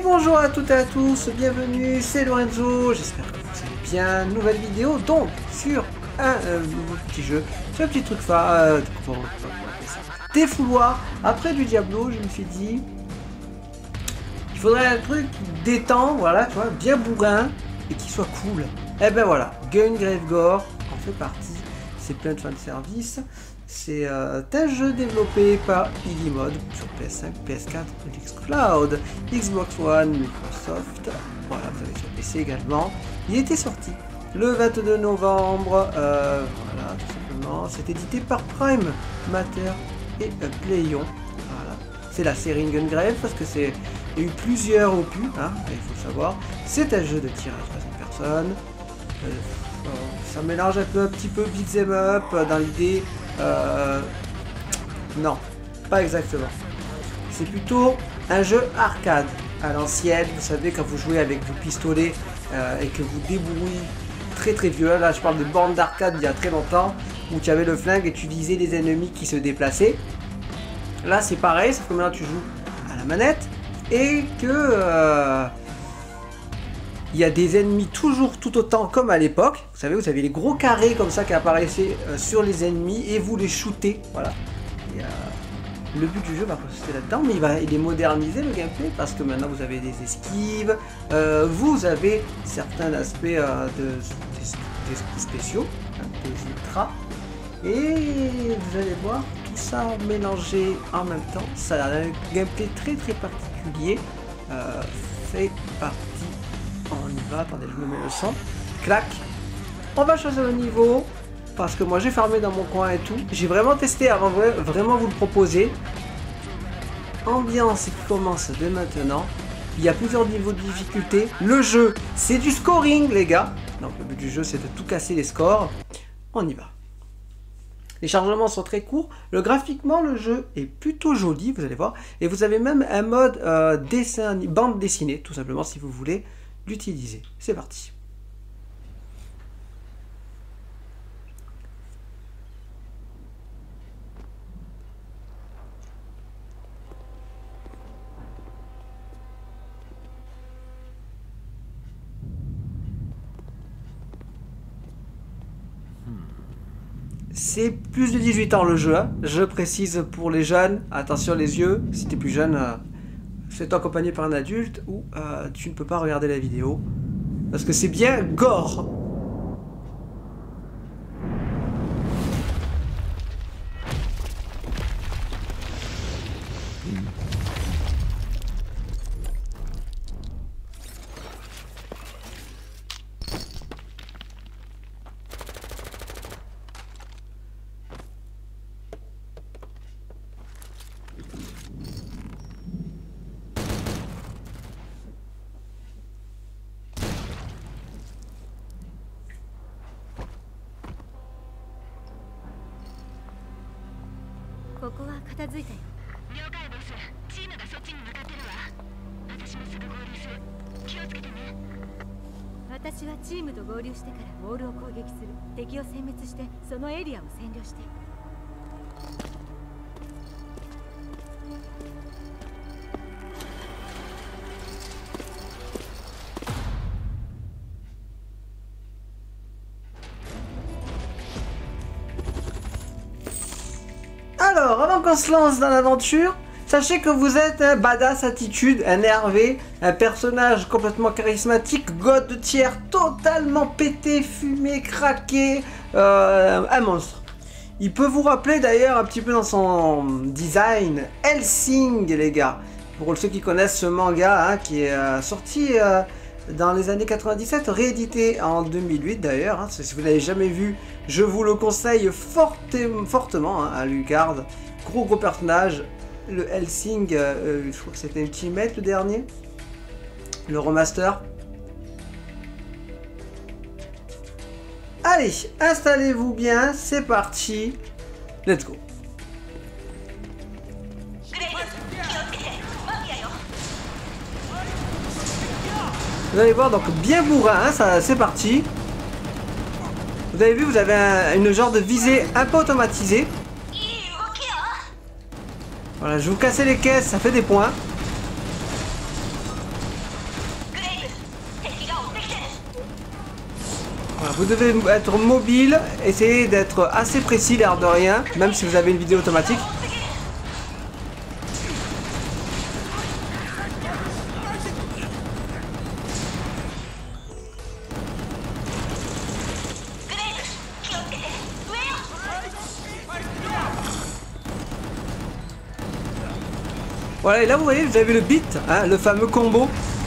Bonjour à toutes et à tous, bienvenue, c'est Lorenzo, j'espère que vous allez bien. Nouvelle vidéo donc sur un nouveau petit jeu, sur un petit truc défouloir. Après du Diablo, je me suis dit, il faudrait un truc détend, voilà, tu vois, bien bourrin et qui soit cool. Et ben voilà, Gungrave Gore en fait partie, c'est plein de fanservice. C'est un jeu développé par Igimod sur PS5, PS4, Xcloud, Xbox One, Microsoft. Voilà, vous avez sur PC également. Il était sorti le 22 novembre. Voilà, tout simplement. C'est édité par Prime Matter et Playon. Voilà. C'est la série Gungrave parce que c'est il y a eu plusieurs opus, hein, il faut le savoir. C'est un jeu de tir à troisième personne. Ça mélange un petit peu beat'em up dans l'idée. Non, pas exactement. C'est plutôt un jeu arcade à l'ancienne. Vous savez, quand vous jouez avec vos pistolets et que vous débrouillez très vieux. Là, je parle de bornes d'arcade il y a très longtemps où tu avais le flingue et tu visais les ennemis qui se déplaçaient. Là, c'est pareil, sauf que maintenant tu joues à la manette et que il y a des ennemis toujours tout autant comme à l'époque. Vous savez, vous avez les gros carrés comme ça qui apparaissaient sur les ennemis et vous les shootez. Voilà. Et, le but du jeu va consister là-dedans, mais il est modernisé le gameplay parce que maintenant vous avez des esquives, vous avez certains aspects des spéciaux, hein, des ultras, et vous allez voir tout ça mélangé en même temps. Ça a un gameplay très particulier. C'est parti. On y va, attendez, je me mets le son. Clac. On va choisir le niveau. Parce que moi j'ai farmé dans mon coin et tout. J'ai vraiment testé avant vraiment vous le proposer. Ambiance qui commence dès maintenant. Il y a plusieurs niveaux de difficulté. Le jeu, c'est du scoring les gars. Donc le but du jeu c'est de tout casser les scores. On y va. Les chargements sont très courts. Graphiquement le jeu est plutôt joli, vous allez voir. Et vous avez même un mode bande dessinée, tout simplement si vous voulez l'utiliser. C'est parti. C'est plus de 18 ans le jeu, hein. Je précise pour les jeunes, attention les yeux, si t'es plus jeune, fais-toi accompagner par un adulte ou tu ne peux pas regarder la vidéo. Parce que c'est bien gore. Alors, avant qu'on se lance dans l'aventure, sachez que vous êtes un badass attitude, un Hervé, un personnage complètement charismatique, god de tiers, totalement pété, fumé, craqué, un monstre. Il peut vous rappeler d'ailleurs un petit peu dans son design Hellsing les gars. Pour ceux qui connaissent ce manga hein, qui est sorti dans les années 97, réédité en 2008 d'ailleurs. Hein, si vous ne l'avez jamais vu, je vous le conseille fortement hein, à Lucard. Gros personnage. Le Hellsing, je crois que c'était Ultimate le dernier. Le remaster. Allez, installez-vous bien, c'est parti. Let's go. Vous allez voir, donc bien bourrin, hein, ça, c'est parti. Vous avez vu, vous avez une genre de visée un peu automatisée. Voilà, je vais vous casser les caisses, ça fait des points. Voilà, vous devez être mobile, essayez d'être assez précis l'air de rien, même si vous avez une vidéo automatique. Voilà, et là vous voyez, vous avez le beat, hein, le fameux combo.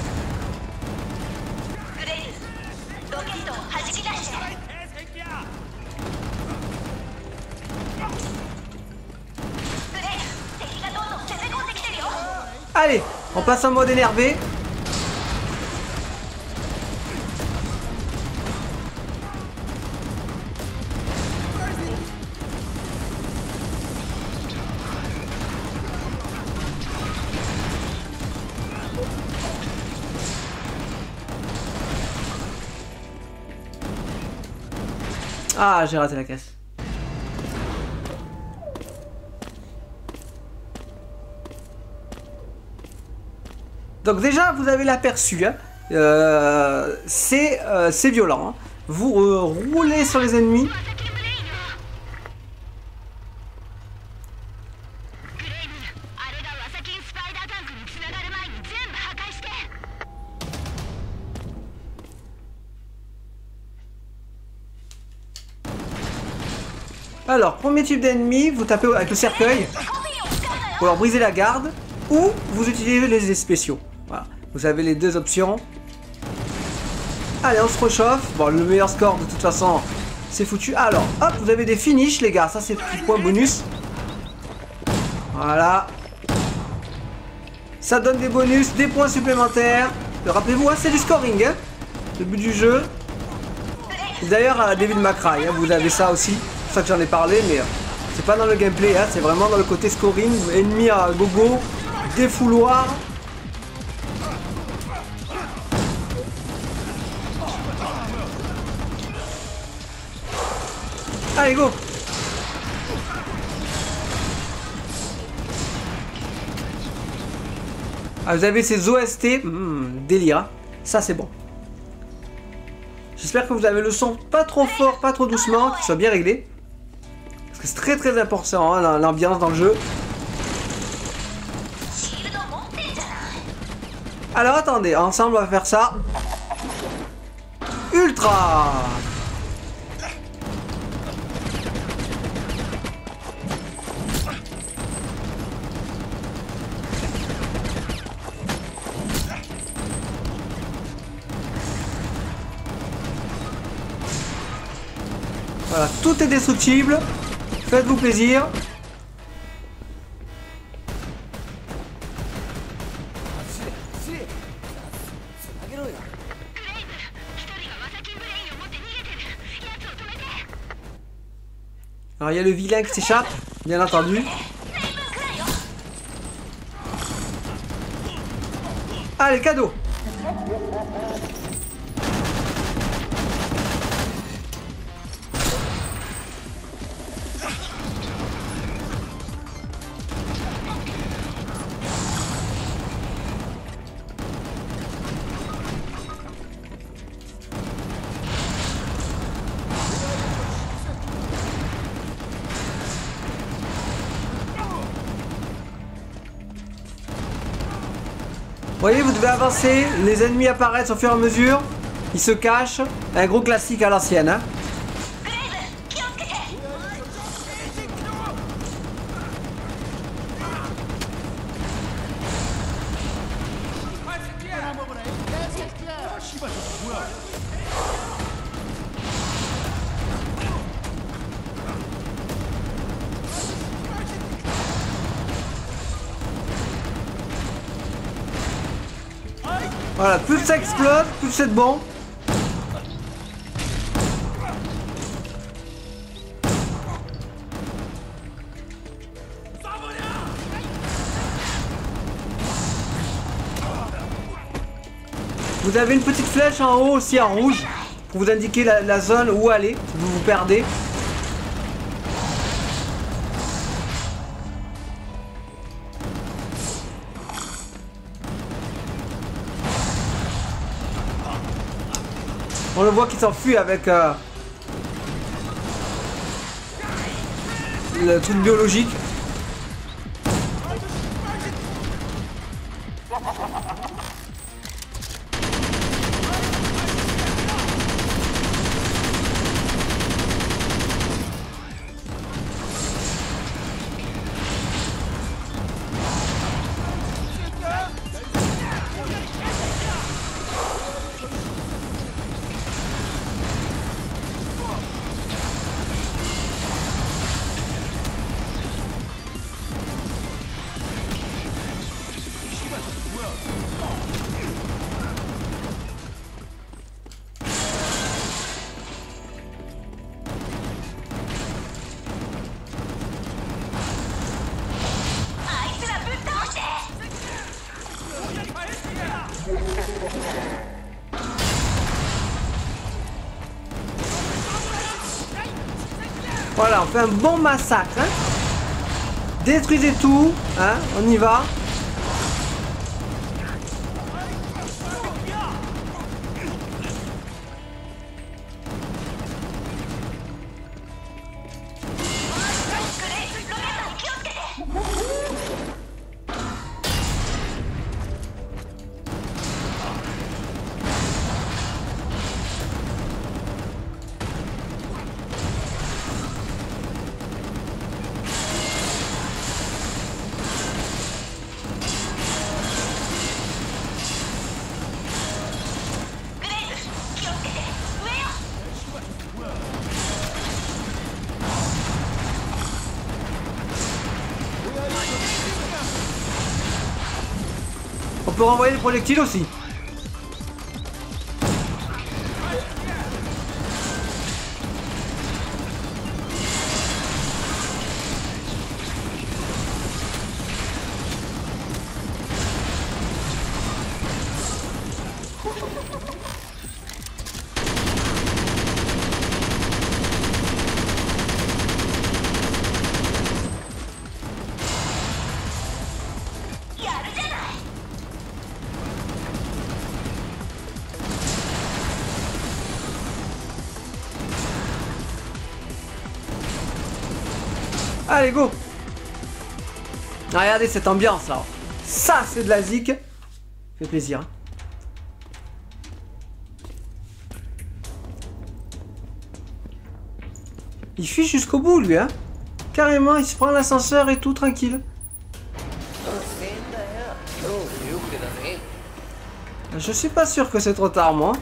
Allez, on passe en mode énervé. Ah, j'ai raté la caisse. Donc déjà, vous avez l'aperçu, hein. C'est violent, hein. Vous roulez sur les ennemis. Alors, premier type d'ennemi, vous tapez avec le cercueil pour leur briser la garde, ou vous utilisez les effets spéciaux. Voilà, vous avez les deux options. Allez, on se réchauffe. Bon, le meilleur score de toute façon, c'est foutu. Alors, hop, vous avez des finishes, les gars. Ça, c'est petit point bonus. Voilà. Ça donne des bonus, des points supplémentaires. Rappelez-vous, hein, c'est du scoring, hein, le but du jeu. D'ailleurs, à Devil May Cry, hein, vous avez ça aussi. C'est pour ça que j'en ai parlé, mais c'est pas dans le gameplay, hein, c'est vraiment dans le côté scoring. Ennemi à gogo, défouloir. Allez, go! Ah, vous avez ces OST, délire, hein. Ça c'est bon. J'espère que vous avez le son pas trop fort, pas trop doucement, qu'il soit bien réglé. Parce que c'est très très important, hein, l'ambiance dans le jeu. Alors attendez, ensemble on va faire ça. Ultra! Voilà, tout est destructible. Faites-vous plaisir. Alors il y a le vilain qui s'échappe, bien entendu. Allez, cadeau. Vous voyez, vous devez avancer, les ennemis apparaissent au fur et à mesure, ils se cachent, un gros classique à l'ancienne, hein. Voilà, plus ça explose, plus c'est bon. Vous avez une petite flèche en haut aussi en rouge pour vous indiquer la zone où aller si vous vous perdez. On le voit qui s'enfuit avec le truc biologique. Voilà, on fait un bon massacre. Hein. Détruisez tout. Hein, on y va. On peut renvoyer les projectiles aussi. Allez, go! Ah, regardez cette ambiance là. Ça, c'est de la zik. Fait plaisir. Hein. Il fuit jusqu'au bout, lui, hein. Carrément, il se prend l'ascenseur et tout, tranquille. Je suis pas sûr que c'est trop tard, moi.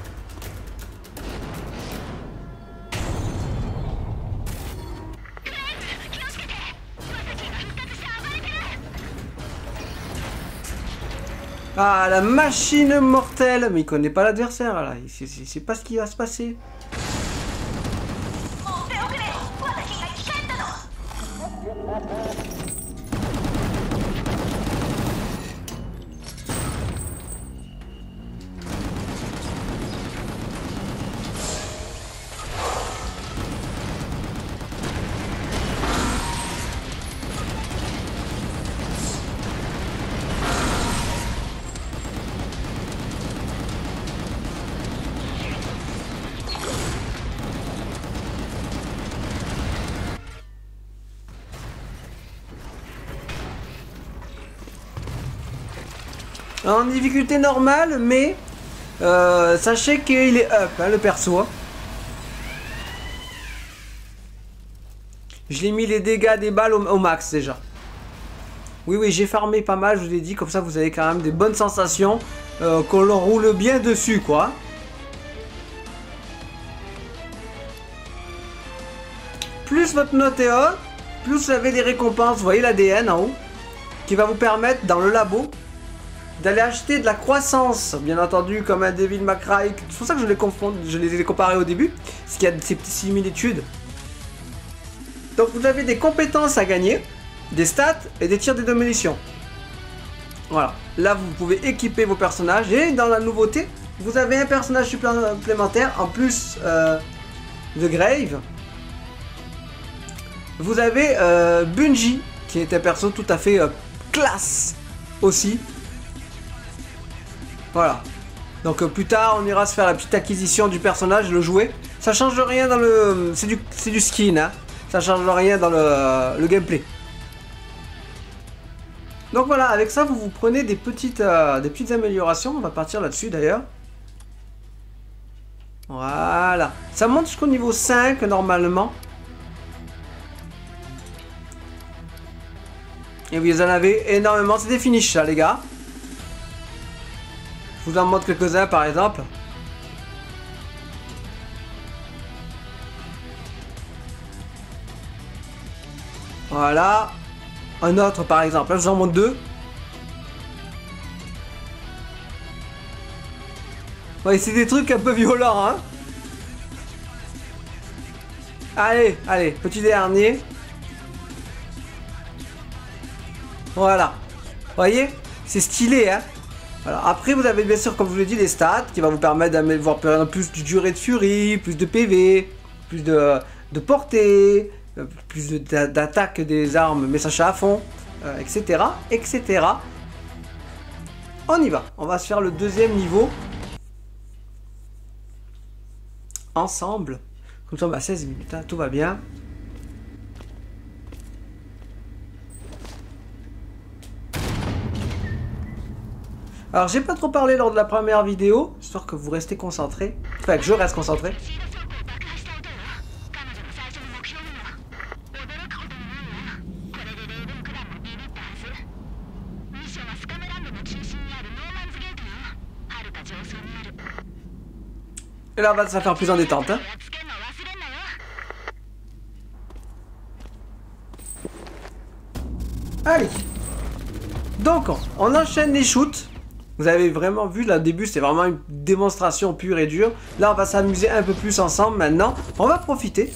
Ah, la machine mortelle. Mais il connaît pas l'adversaire, là. Il sait pas ce qui va se passer. En difficulté normale, mais sachez qu'il est up, hein, le perso. Je l'ai mis les dégâts des balles au max déjà. Oui, oui, j'ai farmé pas mal, je vous l'ai dit, comme ça vous avez quand même des bonnes sensations, qu'on leur roule bien dessus, quoi. Plus votre note est haute, plus vous avez des récompenses, vous voyez l'ADN en haut, qui va vous permettre dans le labo d'aller acheter de la croissance, bien entendu, comme un Devil May Cry. C'est pour ça que je les ai comparés au début, parce qu'il y a ces petites similitudes. Donc vous avez des compétences à gagner, des stats et des tirs de démolition. Voilà, là vous pouvez équiper vos personnages, et dans la nouveauté, vous avez un personnage supplémentaire, en plus de Grave. Vous avez Bungie, qui est un perso tout à fait classe aussi. Voilà. Donc plus tard, on ira se faire la petite acquisition du personnage, le jouer. Ça change rien dans le... C'est du skin, hein. Ça change rien dans le gameplay. Donc voilà, avec ça, vous prenez des petites améliorations. On va partir là-dessus d'ailleurs. Voilà. Ça monte jusqu'au niveau 5 normalement. Et vous en avez énormément. C'est des finishes, ça, les gars. Je vous en montre quelques-uns, par exemple. Voilà. Un autre, par exemple. Là, je vous en montre deux. Ouais, c'est des trucs un peu violents, hein. Allez, allez, petit dernier. Voilà. Vous voyez? C'est stylé, hein. Voilà. Après, vous avez bien sûr, comme je vous l'ai dit, les stats qui vont vous permettre d'avoir plus de durée de furie, plus de PV, plus de portée, plus d'attaque des armes, mais ça à fond, etc., etc. On y va. On va se faire le deuxième niveau. Ensemble. Comme ça, on va à 16 minutes, hein, tout va bien. Alors, j'ai pas trop parlé lors de la première vidéo, histoire que vous restez concentrés. Enfin, que je reste concentré. Et là, ça va faire plus en détente, hein. Allez. Donc, on enchaîne les shoots. Vous avez vraiment vu, là, au début, c'est vraiment une démonstration pure et dure. Là, on va s'amuser un peu plus ensemble maintenant. On va profiter.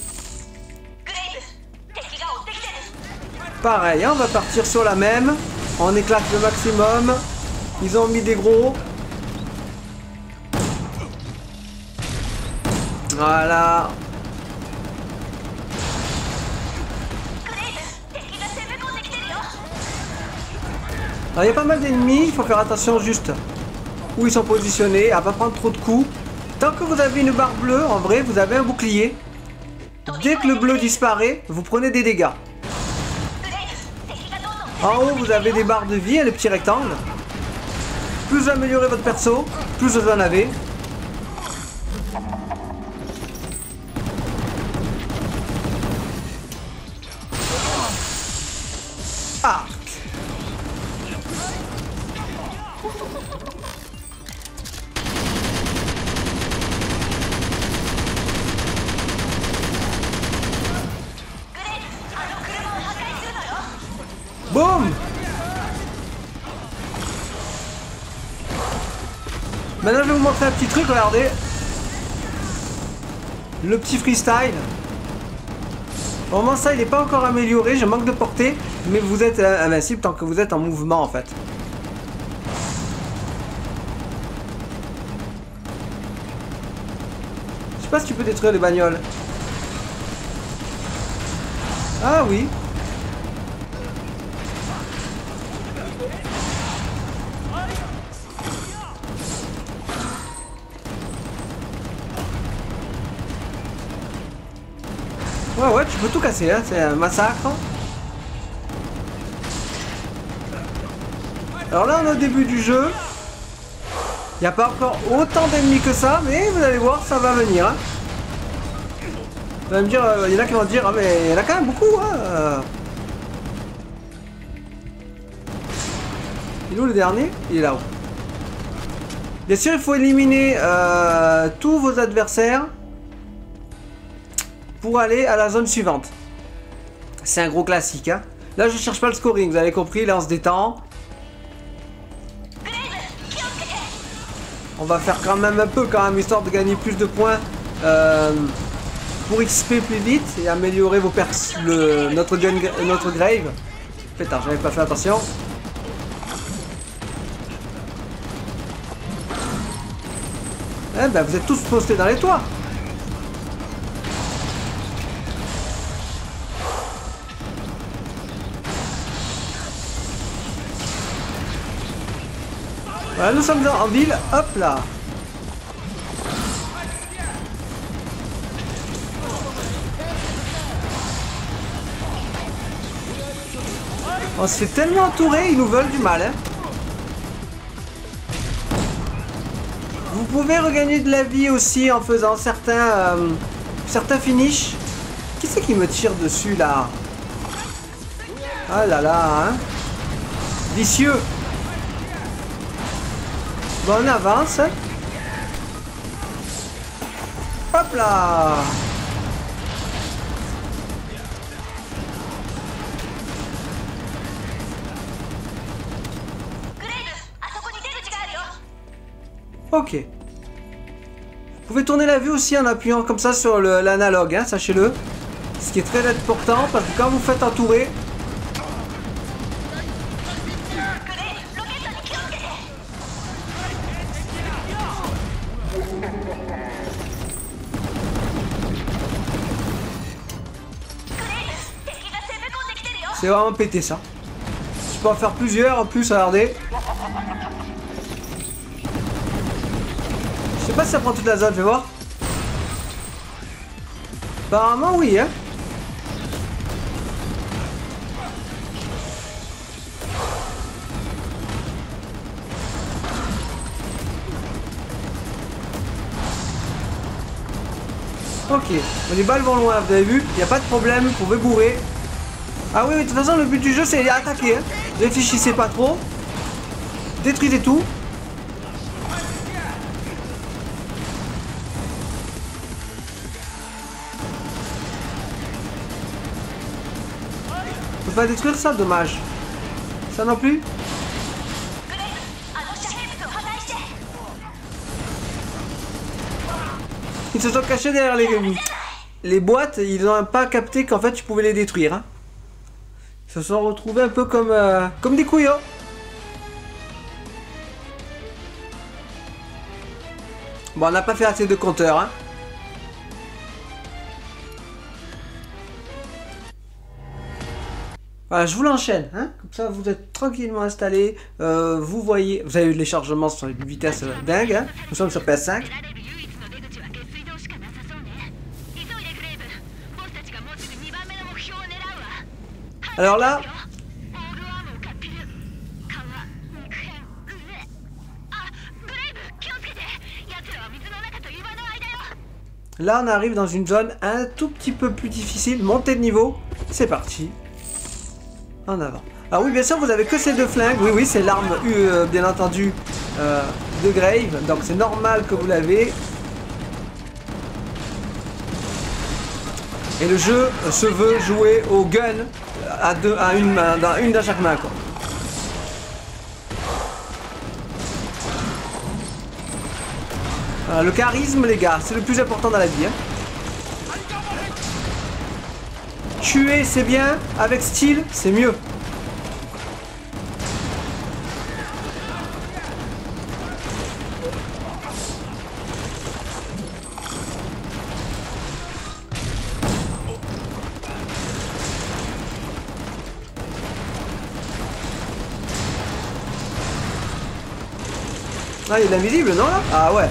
Pareil, hein, on va partir sur la même. On éclate le maximum. Ils ont mis des gros. Voilà. Alors, il y a pas mal d'ennemis, il faut faire attention juste où ils sont positionnés, à pas prendre trop de coups. Tant que vous avez une barre bleue, en vrai, vous avez un bouclier. Dès que le bleu disparaît, vous prenez des dégâts. En haut, vous avez des barres de vie, les petits rectangles. Plus vous améliorez votre perso, plus vous en avez. Ah! Boum! Maintenant je vais vous montrer un petit truc, regardez. Le petit freestyle. Au moment ça il n'est pas encore amélioré, je manque de portée, mais vous êtes invincible tant que vous êtes en mouvement en fait. Je sais pas si tu peux détruire les bagnoles. Ah oui. Ouais, ouais, tu peux tout casser, hein, c'est un massacre. Alors là, on est au début du jeu. Il n'y a pas encore autant d'ennemis que ça, mais vous allez voir, ça va venir. Hein. Vous allez me dire, il y en a qui vont dire, ah mais il y en a quand même beaucoup. Hein. Il est où le dernier? Il est là-haut. Bien sûr, il faut éliminer tous vos adversaires pour aller à la zone suivante. C'est un gros classique. Hein. Là, je cherche pas le scoring, vous avez compris, là on se détend. On va faire quand même un peu, histoire de gagner plus de points pour XP plus vite et améliorer vos notre Grave. Putain, j'avais pas fait attention. Eh ben, vous êtes tous postés dans les toits. Voilà, nous sommes en ville, hop là. On se fait tellement entourer, ils nous veulent du mal, hein. Vous pouvez regagner de la vie aussi en faisant certains finishes. Qui c'est qui me tire dessus là? Ah là là, hein. Vicieux. Bon, on avance. Hop là. Ok. Vous pouvez tourner la vue aussi en appuyant comme ça sur l'analogue, hein, sachez-le. Ce qui est très important parce que quand vous faites entourer... C'est vraiment pété ça. Je peux en faire plusieurs en plus, regardez. Je sais pas si ça prend toute la zone, je vais voir. Apparemment oui, hein. Ok, les balles vont loin, vous avez vu, il n'y a pas de problème, vous pouvez bourrer. Ah oui, de toute façon, le but du jeu, c'est attaquer. Hein. Réfléchissez pas trop. Détruisez tout. On peut pas détruire ça, dommage. Ça non plus. Ils se sont cachés derrière les boîtes. Ils n'ont pas capté qu'en fait, tu pouvais les détruire. Hein. Ils se sont retrouvés un peu comme des couillons. Bon, on n'a pas fait assez de compteurs. Hein. Voilà, je vous l'enchaîne. Hein. Comme ça, vous êtes tranquillement installés. Vous voyez, vous avez eu les chargements sur une vitesse dingue. Hein. Nous sommes sur PS5. Alors là, on arrive dans une zone un tout petit peu plus difficile. Montée de niveau, c'est parti. En avant. Alors oui, bien sûr, vous avez que ces deux flingues. Oui, c'est l'arme, bien entendu, de Grave. Donc c'est normal que vous l'avez. Et le jeu se veut jouer au gun à une main, une dans chaque main, quoi. Voilà, le charisme, les gars, c'est le plus important dans la vie. Hein. Tuer, c'est bien. Avec style, c'est mieux. Ah, il y a de l'invisible, non là? Ah ouais.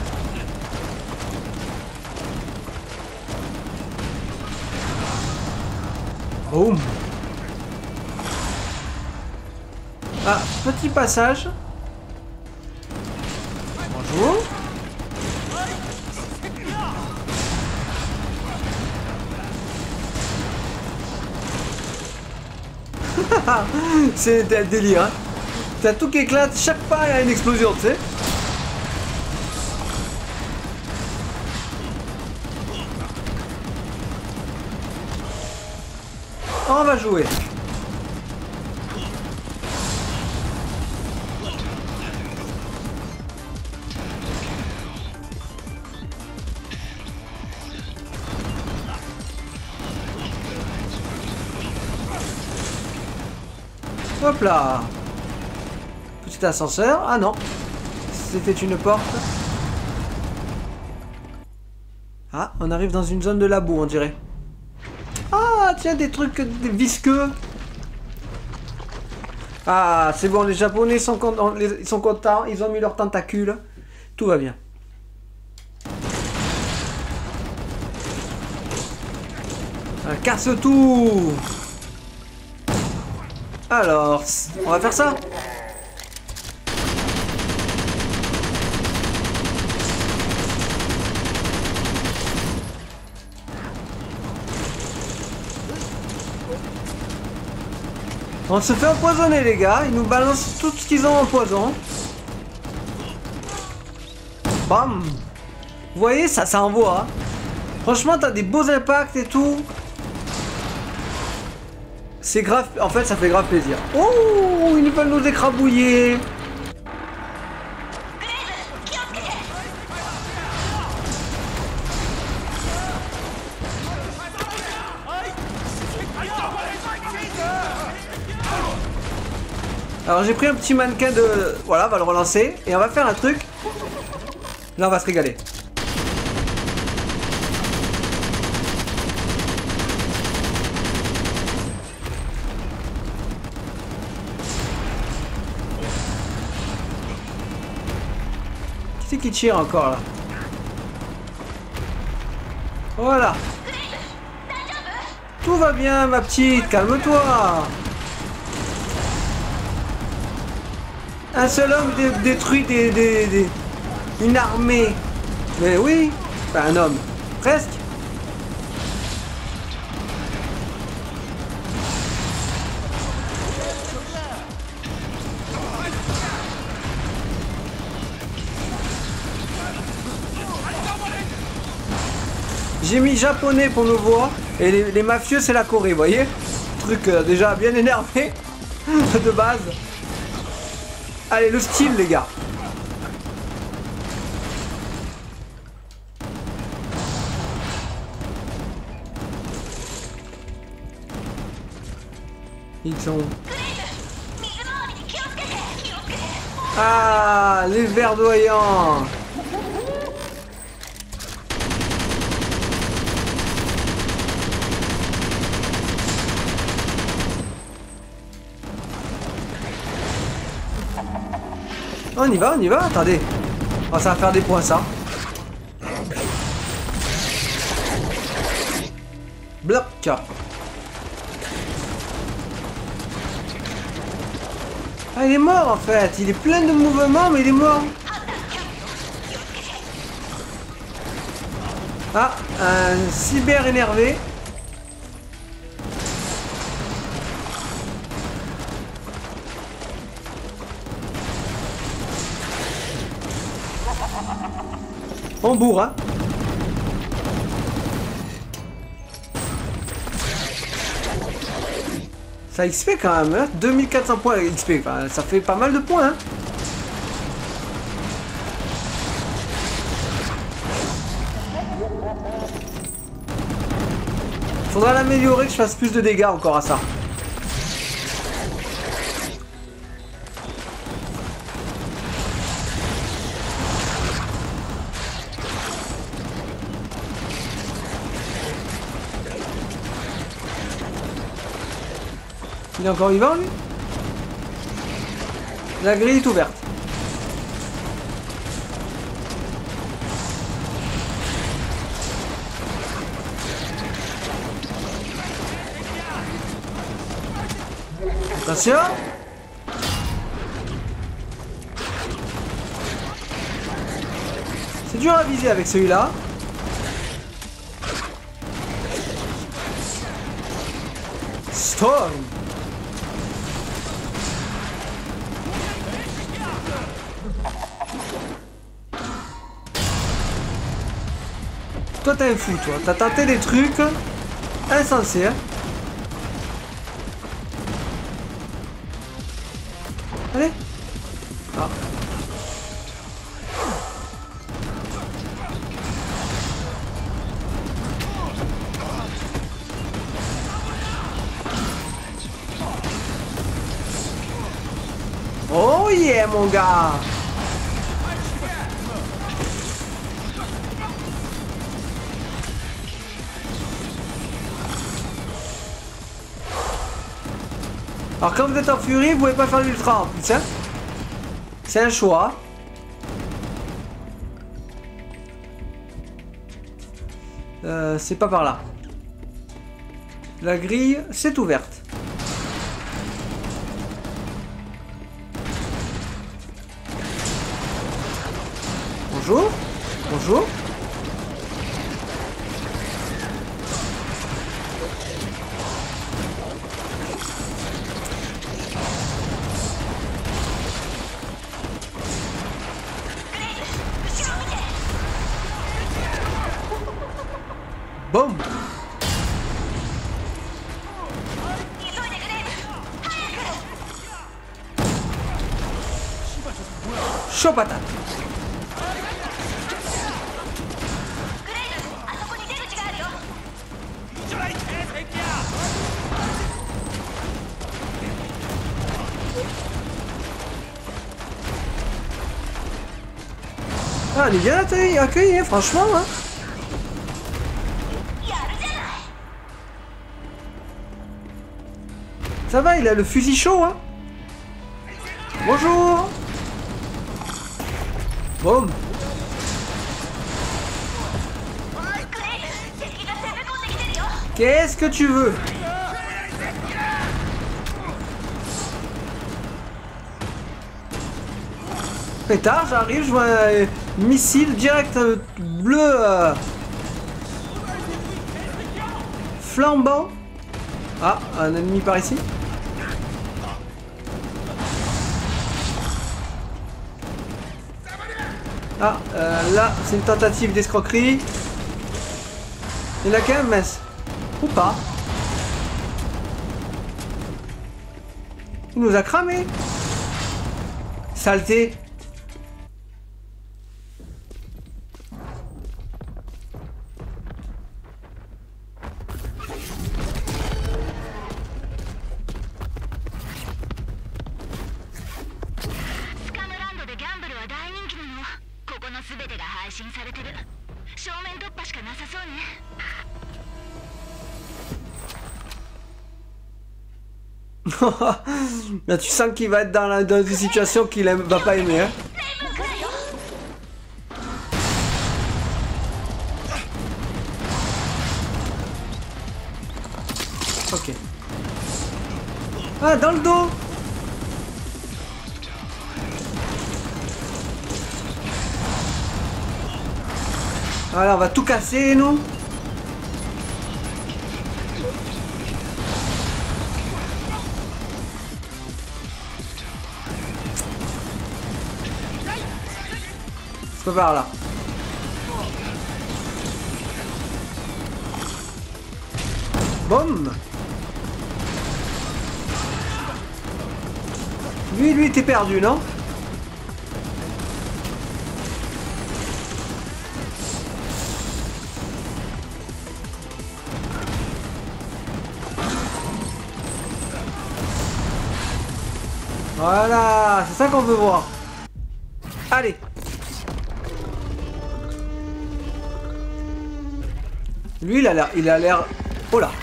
Boum. Ah, petit passage. Bonjour. C'est un délire, hein. T'as tout qui éclate, chaque pas il y a une explosion, tu sais. On va jouer. Hop là. Petit ascenseur. Ah non. C'était une porte. Ah, on arrive dans une zone de labo, on dirait. Ah, tiens, des trucs visqueux. Ah, c'est bon, les Japonais sont contents, ils ont mis leurs tentacules. Tout va bien. Casse tout. Alors, on va faire ça. On se fait empoisonner les gars, ils nous balancent tout ce qu'ils ont en poison. Bam. Vous voyez, ça envoie. Hein. Franchement, t'as des beaux impacts et tout. C'est grave, en fait, ça fait grave plaisir. Oh, ils veulent nous écrabouiller. Alors j'ai pris un petit mannequin de... Voilà, on va le relancer. Et on va faire un truc. Là, on va se régaler. Qui c'est qui tire encore là? Voilà. Tout va bien ma petite, calme-toi. Un seul homme détruit une armée. Mais oui, enfin un homme. Presque. J'ai mis japonais pour nos voix. Et les mafieux, c'est la Corée, vous voyez? Truc déjà bien énervé de base. Allez, le style, les gars. Ils sont... Ah, les verdoyants. On y va, attendez. Oh, ça va faire des points, ça. Bloc. Ah, il est mort, en fait. Il est plein de mouvements, mais il est mort. Ah, un cyber énervé. On bourre, hein. Ça XP quand même, hein. 2400 points XP, enfin, ça fait pas mal de points, hein. Faudra l'améliorer, que je fasse plus de dégâts encore à ça. Il est encore vivant, lui? La grille est ouverte. Attention! C'est dur à viser avec celui-là. Storm! Toi t'es un fou, toi. T'as tenté des trucs insensés, hein. Allez. Ah. Oh yeah, mon gars. Alors quand vous êtes en furie, vous pouvez pas faire l'ultra en plus, hein. C'est un choix. C'est pas par là. La grille, c'est ouverte. Bonjour. Bonjour. Boum. Chaud patate. Ah, on est bien accueillis, franchement. Hein. Ça va, il a le fusil chaud. Hein. Bonjour. Boum. Qu'est-ce que tu veux? Pétard, j'arrive, je vois un missile direct bleu flambant. Ah, un ennemi par ici. Ah, là, c'est une tentative d'escroquerie. Il y en a quand même, mess. Ou pas. Il nous a cramé. Saleté. Là, tu sens qu'il va être dans une situation qu'il va pas aimer. Hein. Ok. Ah, dans le dos. Voilà, on va tout casser, nous. C'est pas par là. Boum. Lui, t'es perdu, non? Voilà, c'est ça qu'on veut voir. Allez. Lui, il a l'air... Oh là.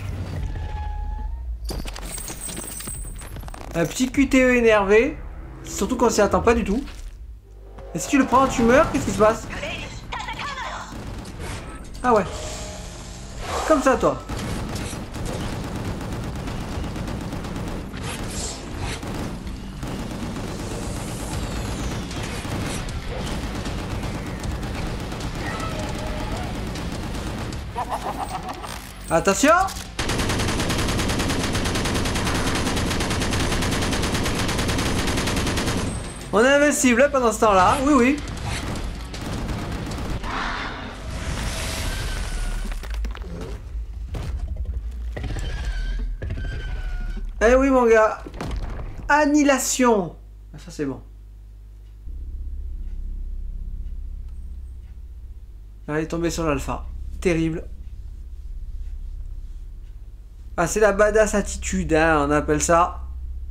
Un petit QTE énervé. Surtout qu'on s'y attend pas du tout. Et si tu le prends, tu meurs, qu'est-ce qui se passe? Ah ouais. Comme ça, toi. Attention! On est invincible pendant ce temps-là, oui oui. Eh oui mon gars. Annihilation. Ah, ça c'est bon. Elle est tombée sur l'alpha. Terrible. Ah, c'est la badass attitude, hein, on appelle ça.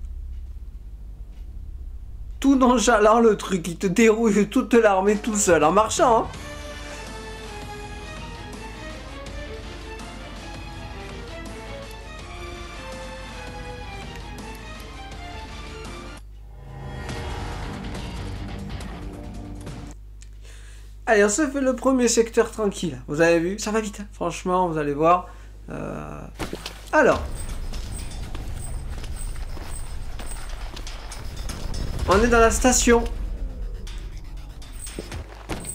Tout nonchalant le truc, il te dérouille toute l'armée tout seul, en marchant. Hein. Allez, on se fait le premier secteur tranquille. Vous avez vu, ça va vite, hein. Franchement, vous allez voir. Alors, on est dans la station.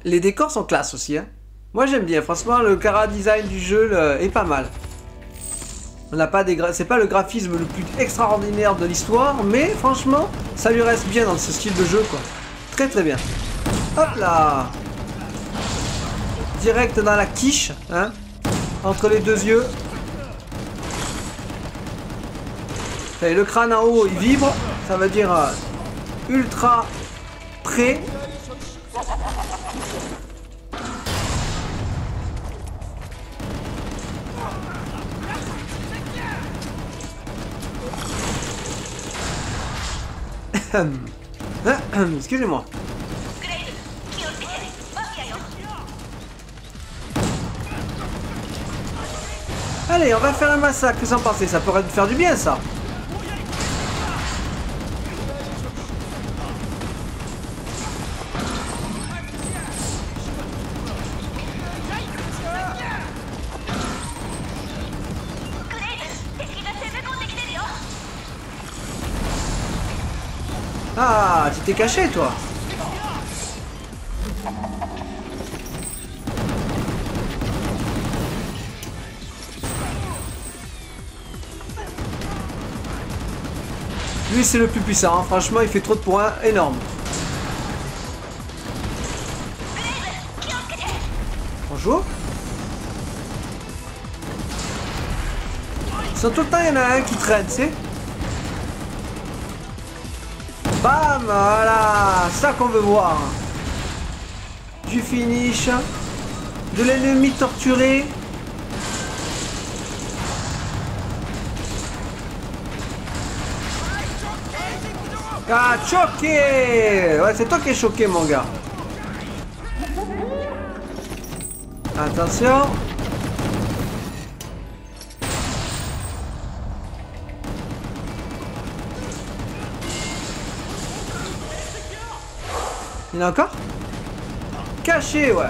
Les décors sont classe aussi. Hein. Moi j'aime bien. Franchement, le chara design du jeu est pas mal. On n'a pas des c'est pas le graphisme le plus extraordinaire de l'histoire, mais franchement, ça lui reste bien dans ce style de jeu, quoi. Très très bien. Hop là. Direct dans la quiche, hein. Entre les deux yeux. Et le crâne en haut, il vibre. Ça veut dire ultra près. Excusez-moi. Allez, on va faire un massacre, sans penser, ça pourrait faire du bien ça. Ah, tu t'es caché toi. Lui c'est le plus puissant, hein. Franchement il fait trop de points, énorme. Bonjour. Ils sont tout le temps, il y en a un qui traîne, tu sais. Bam, voilà, ça qu'on veut voir. Du finish, de l'ennemi torturé. Ah, choqué. Ouais, c'est toi qui es choqué, mon gars. Attention. Il y en a encore? Caché, ouais.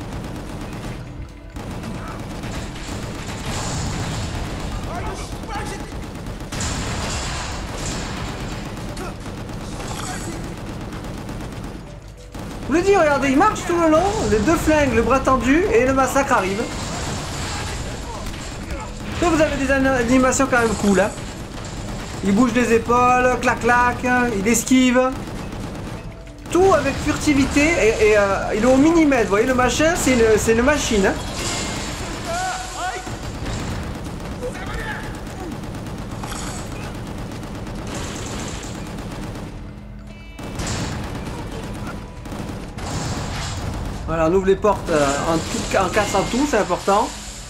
Je vous l'ai dit, regardez, il marche tout le long, les deux flingues, le bras tendu, et le massacre arrive. Et vous avez des animations quand même cool, hein. Il bouge les épaules, clac clac, il esquive. Tout avec furtivité et il est au millimètre. Vous voyez, le machin, c'est une machine. Hein. Voilà, on ouvre les portes en cassant tout, c'est important.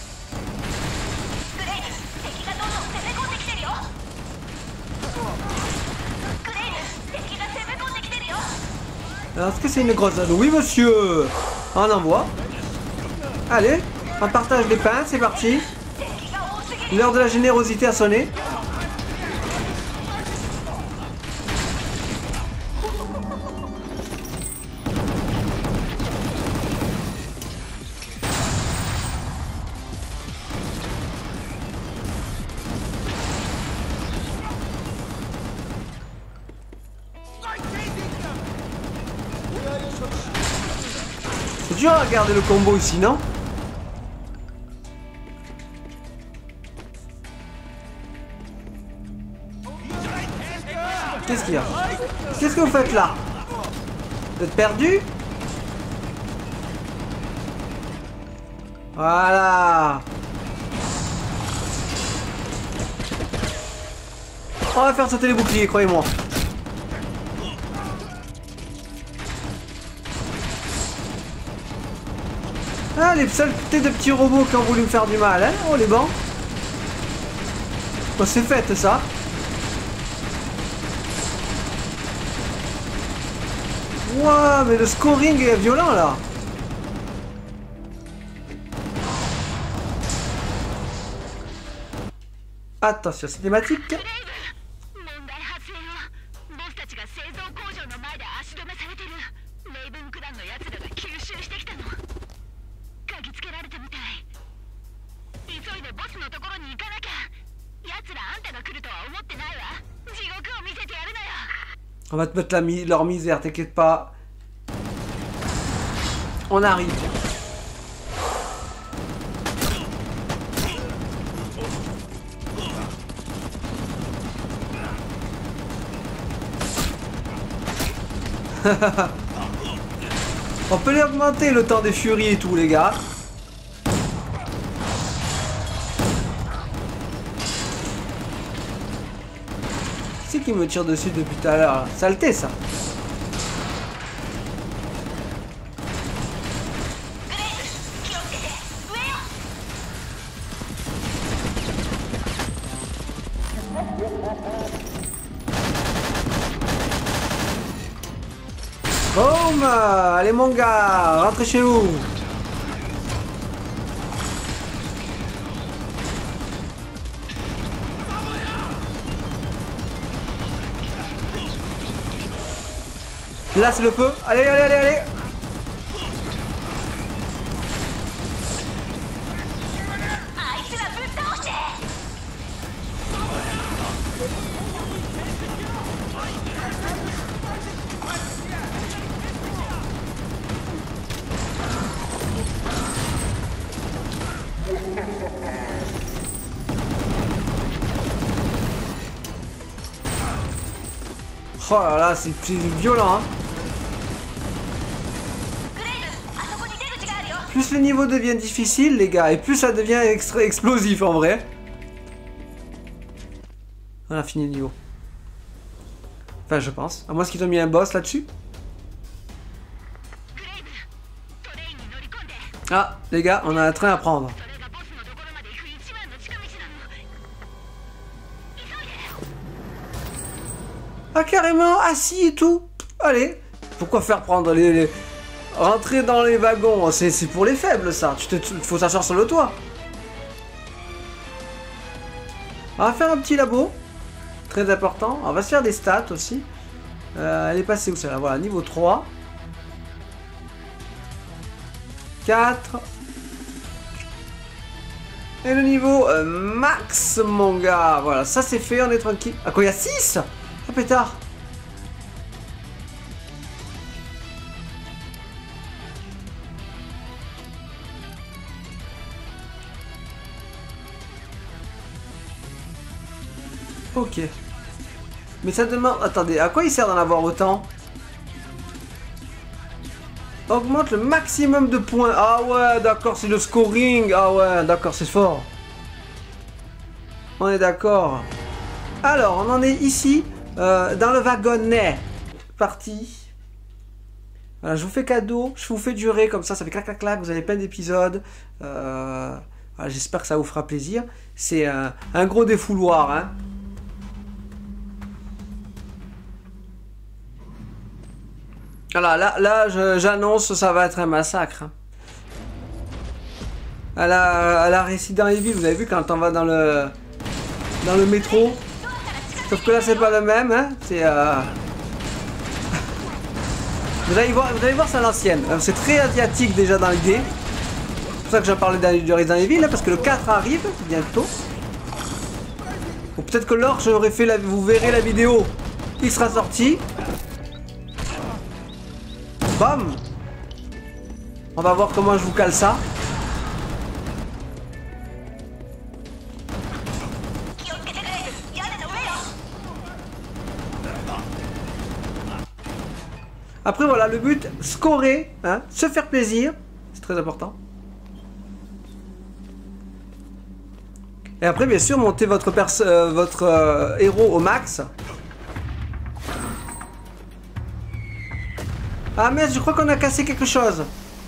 Est-ce que c'est une grosse zone? Oui, monsieur. On envoie. Allez, on partage les pains, c'est parti. L'heure de la générosité a sonné. C'est dur à garder le combo ici, non? Qu'est-ce qu'il y a? Qu'est-ce que vous faites là? Vous êtes perdu? Voilà. On va faire sauter les boucliers, croyez-moi. Ah, les saletés de petits robots qui ont voulu me faire du mal, hein? Oh, les bancs. Bon, c'est fait, ça. Ouah, mais le scoring est violent, là. Attention, cinématique. On va te mettre leur misère, t'inquiète pas. On arrive. On peut les augmenter le temps des furies et tout les gars. Qui c'est qui me tire dessus depuis tout à l'heure? Saleté ça. Boum! Allez mon gars, rentrez chez vous. Là c'est le feu. Allez, allez, allez, allez. Oh là là, c'est violent hein. Plus le niveau devient difficile les gars, et plus ça devient explosif en vrai. On a fini le niveau. Enfin je pense. À moins qu'ils ont mis un boss là-dessus. Ah les gars, on a un train à prendre. Ah carrément, assis et tout. Allez, pourquoi faire prendre les... Rentrer dans les wagons, c'est pour les faibles ça. Faut s'asseoir sur le toit. On va faire un petit labo. Très important. On va se faire des stats aussi. Elle est passée où celle-là? Voilà, niveau 3. 4. Et le niveau max mon gars. Voilà, ça c'est fait, on est tranquille. Ah quoi, il y a 6? Ah pétard. Ok. Mais ça demande... Attendez, à quoi il sert d'en avoir autant? Augmente le maximum de points. Ah ouais, d'accord, c'est le scoring. Ah ouais, d'accord, c'est fort. On est d'accord. Alors, on en est ici, dans le wagonnet. Parti. Voilà, je vous fais cadeau, je vous fais durer comme ça fait clac clac clac, vous avez plein d'épisodes. Voilà, j'espère que ça vous fera plaisir. C'est un gros défouloir, hein. Voilà, là j'annonce, ça va être un massacre. À la Resident Evil, vous avez vu quand on va dans le métro. Sauf que là c'est pas le même, hein. C'est vous allez voir, c'est à l'ancienne. C'est très asiatique déjà dans l'idée. C'est pour ça que j'en parlais du Resident Evil, hein, parce que le 4 arrive bientôt. Ou peut-être que lors j'aurais fait vous verrez la vidéo. Il sera sorti. Bam! On va voir comment je vous cale ça. Après voilà, le but, scorer, hein, se faire plaisir, c'est très important. Et après bien sûr, monter votre héros au max. Ah merde, je crois qu'on a cassé quelque chose.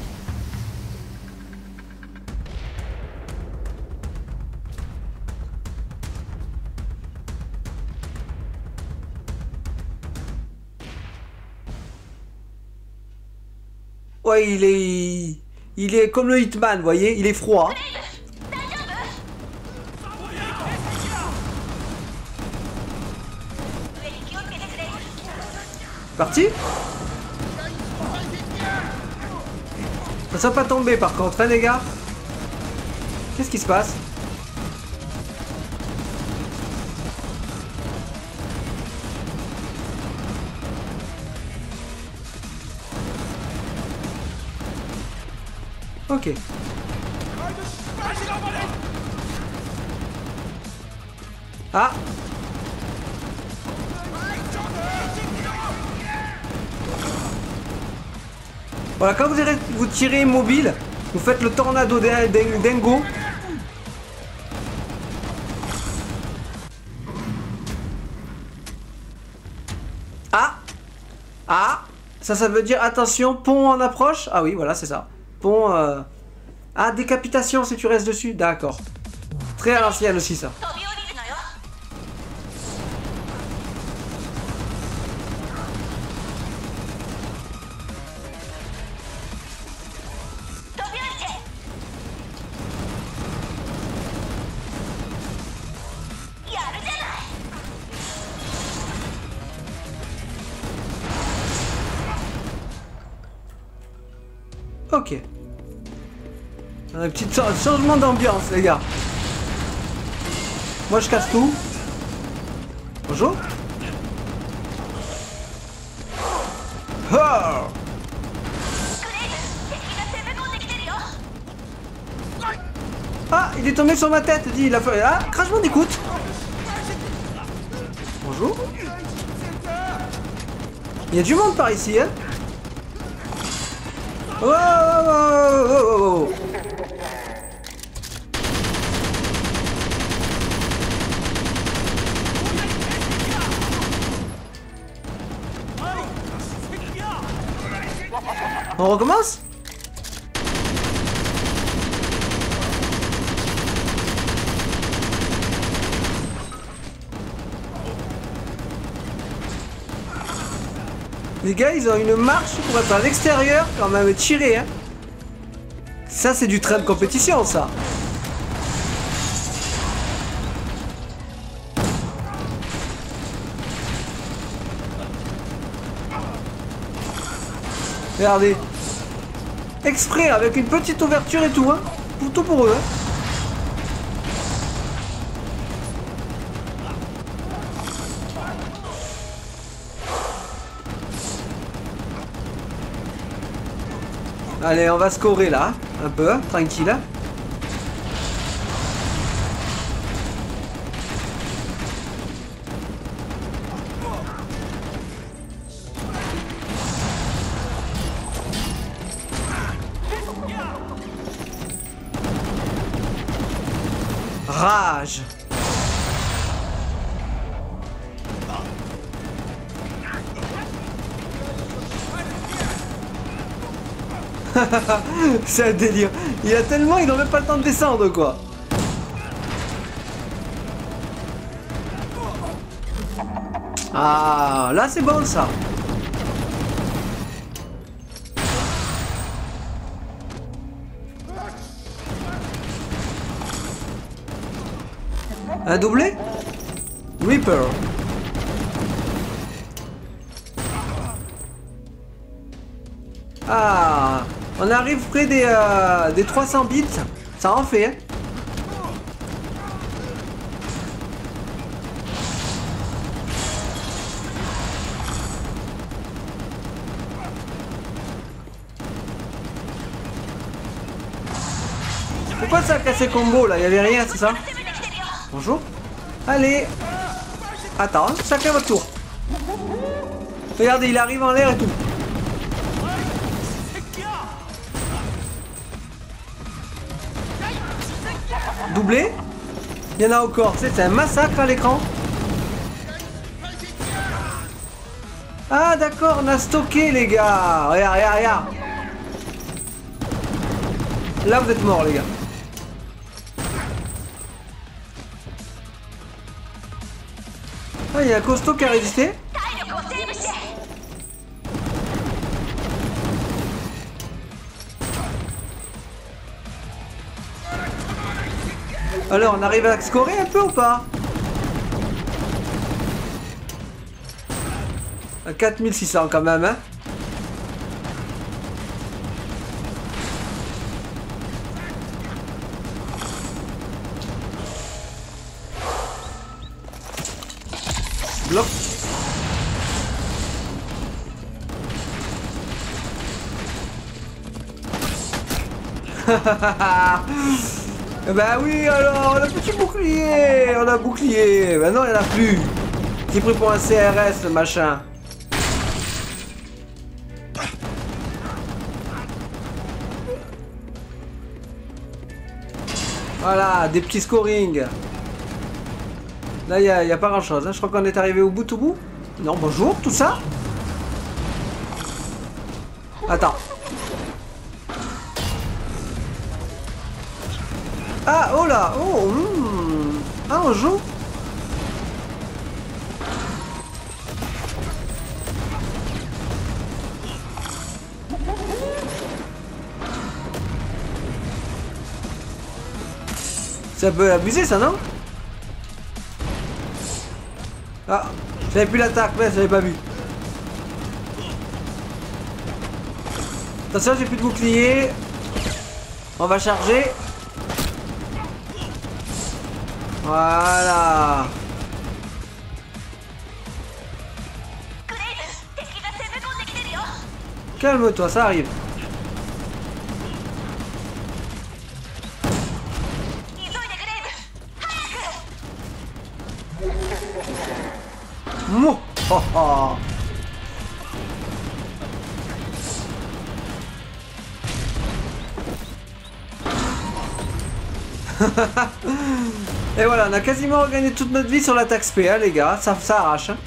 Ouais, il est comme le Hitman, vous voyez, il est froid. Parti? Ça va pas tomber par contre, hein les gars? Qu'est-ce qui se passe? Ok. Ah. Voilà, quand vous tirez immobile, vous faites le tornado dingo. Ah. Ah. Ça veut dire attention, pont en approche. Ah oui, voilà, c'est ça. Pont... Ah, décapitation si tu restes dessus. D'accord. Très à l'ancienne aussi, ça. Ok. Un petit changement d'ambiance, les gars. Moi, je casse tout. Bonjour. Oh. Ah, il est tombé sur ma tête. Dit, il a fait... Ah, crachement d'écoute. Bonjour. Il y a du monde par ici, hein. Oh, oh, oh, oh, oh. On recommence? Les gars, ils ont une marche pour être à l'extérieur, quand même tirer, hein. Ça, c'est du train de compétition, ça. Regardez. Exprès, avec une petite ouverture et tout, hein. Tout pour eux, hein. Allez, on va scorer là, un peu, hein, tranquille. Rage. C'est un délire. Il y a tellement, ils n'ont même pas le temps de descendre, quoi. Ah, là c'est bon ça. Un doublé? Reaper. Ah, on arrive près des 300 bits. Ça en fait, hein. Pourquoi ça a cassé combo là? Il y avait rien, c'est ça? Bonjour. Allez. Attends, chacun votre tour. Regardez, il arrive en l'air et tout. Doublé. Il y en a encore. C'est un massacre à l'écran. Ah d'accord, on a stocké les gars. Regarde, regarde, regarde. Là vous êtes morts les gars. Ah, il y a un costaud qui a résisté. Alors, on arrive à scorer un peu ou pas? À 4600 quand même, hein. Bloc. Bah oui, alors, le petit bouclier. On a bouclier. Bah non, il n'y en a plus. C'est pris pour un CRS, le machin. Voilà, des petits scoring. Là, il n'y a pas grand chose. Hein. Je crois qu'on est arrivé au bout tout bout. Non, bonjour, tout ça. Attends. Ah, oh là, oh, ah, on joue. C'est un peu abusé ça, non? Ah, j'avais plus l'attaque, mais j'avais pas vu. Attention, j'ai plus de bouclier. On va charger. Voilà. Calme-toi, ça arrive. Mouah, oh, oh. Et voilà, on a quasiment regagné toute notre vie sur l'attaque SP, hein, les gars, ça arrache. Hein.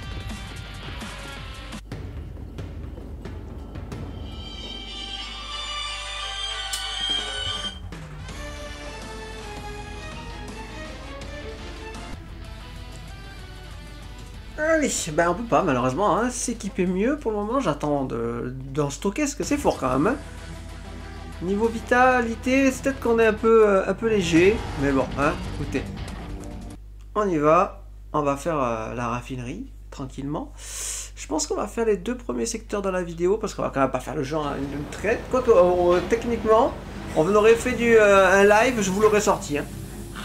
Allez, ben on peut pas malheureusement hein, s'équiper mieux pour le moment, j'attends d'en stocker parce que c'est fort quand même. Hein. Niveau vitalité, c'est peut-être qu'on est un peu léger, mais bon, hein, écoutez. On y va, on va faire la raffinerie, tranquillement. Je pense qu'on va faire les 2 premiers secteurs dans la vidéo, parce qu'on va quand même pas faire le genre à une traite. Quoique, techniquement, on aurait fait un live, je vous l'aurais sorti. Hein.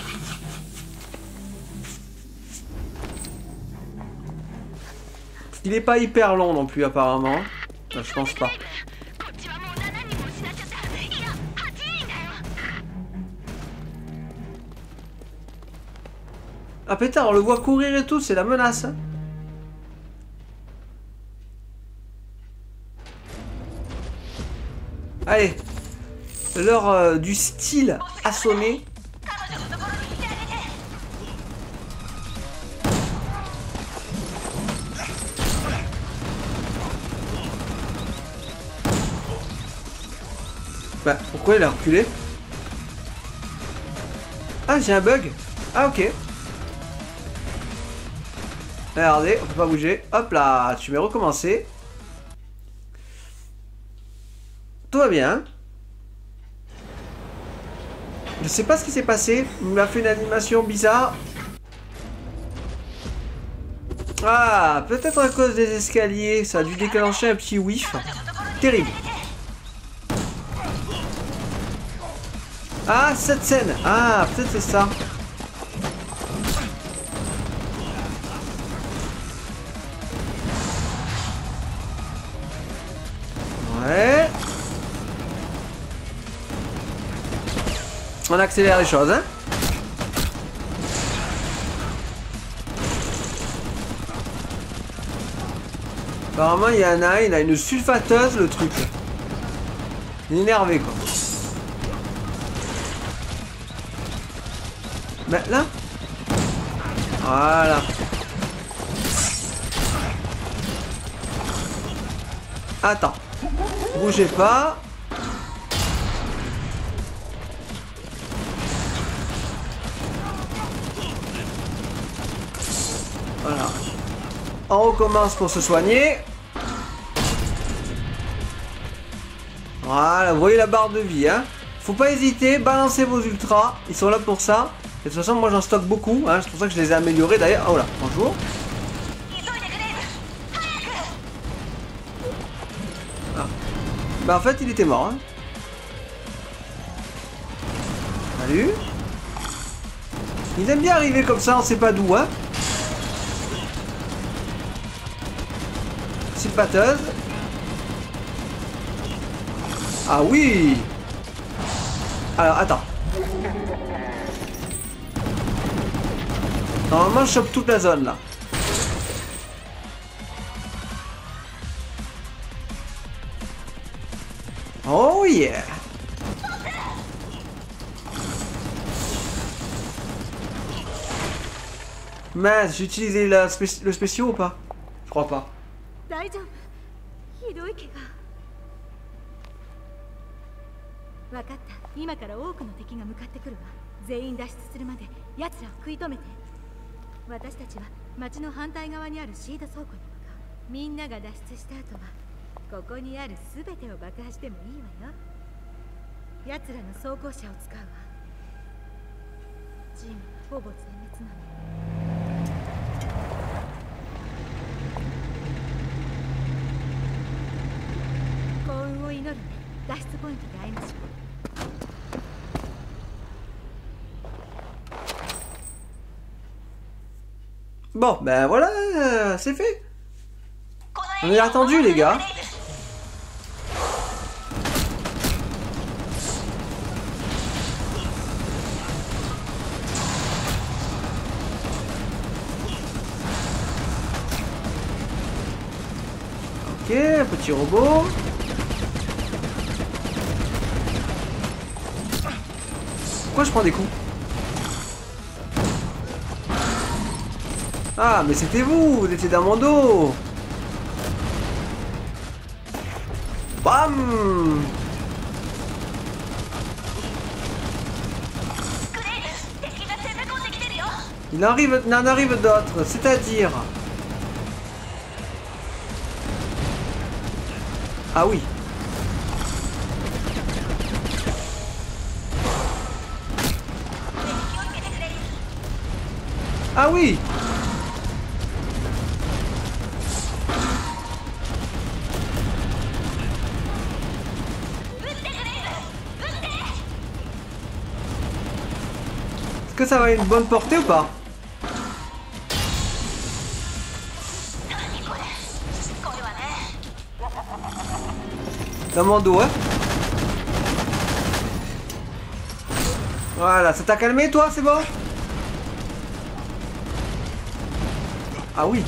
Il est pas hyper long non plus, apparemment. Enfin, je pense pas. Ah pétard, on le voit courir et tout, c'est la menace. Hein. Allez, l'heure du style a sonné. Bah, pourquoi il a reculé? Ah, j'ai un bug. Ah, ok. Regardez, on peut pas bouger. Hop là, tu m'es recommencé. Tout va bien. Je sais pas ce qui s'est passé. Il m'a fait une animation bizarre. Ah, peut-être à cause des escaliers. Ça a dû déclencher un petit whiff. Terrible. Ah, cette scène. Ah, peut-être c'est ça. Ouais. On accélère les choses, hein. Apparemment, il y en a, il a une sulfateuse, le truc. Il est énervé, quoi. Maintenant. Voilà. Attends. Bougez pas. Voilà. On recommence pour se soigner. Voilà, vous voyez la barre de vie, hein. Faut pas hésiter, balancez vos ultras. Ils sont là pour ça. De toute façon, moi j'en stocke beaucoup, hein. C'est pour ça que je les ai améliorés d'ailleurs. Oh là, bonjour. Ah. Bah en fait, il était mort, hein. Salut. Il aime bien arriver comme ça, on sait pas d'où, hein. Sympathiseuse. Ah oui. Alors, attends. Normalement, je chope toute la zone, là. Oh yeah! Mince, j'ai utilisé le spécial ou pas? Je crois pas. 大丈夫。ひどい怪我。分かった。今から多くの敵が向かってくるわ。全員脱出するまで奴らを食い止めて。私たちは町の反対側にあるシード倉庫に向かう。みんなが脱出した後はここにある全てを爆破してもいいわよ。奴らの装甲車を使うわ。チームほぼ全滅なの。幸運を祈るね。脱出ポイントで会いましょう。 Bon, ben voilà, c'est fait. On est attendu, les gars. Ok, petit robot. Pourquoi je prends des coups? Ah, mais c'était vous étiez dans mon dos. Bam. Il en arrive d'autres, c'est-à-dire... Ah oui. Ah oui. Est-ce que ça va être une bonne portée ou pas? Dans mon dos, hein? Voilà, ça t'a calmé toi, c'est bon? Ah oui.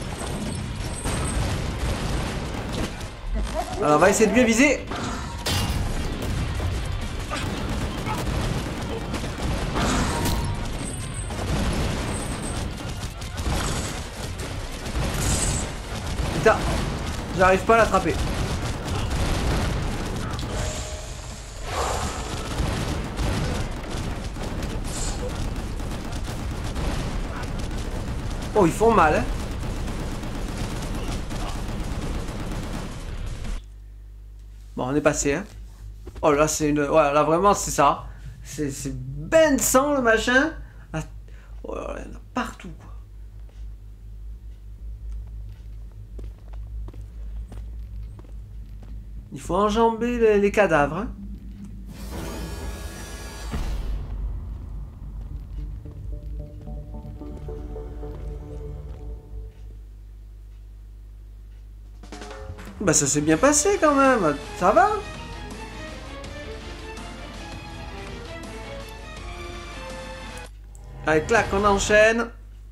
Alors on va essayer de bien viser. Putain, j'arrive pas à l'attraper. Oh, ils font mal, hein. Bon, on est passé, hein. Oh là, c'est une... Ouais, là, vraiment, c'est ça. C'est ben de sang, le machin. Ah. Oh là, il y en a partout, quoi. Il faut enjamber les cadavres, hein. Bah ça s'est bien passé quand même, ça va? Allez, clac, on enchaîne.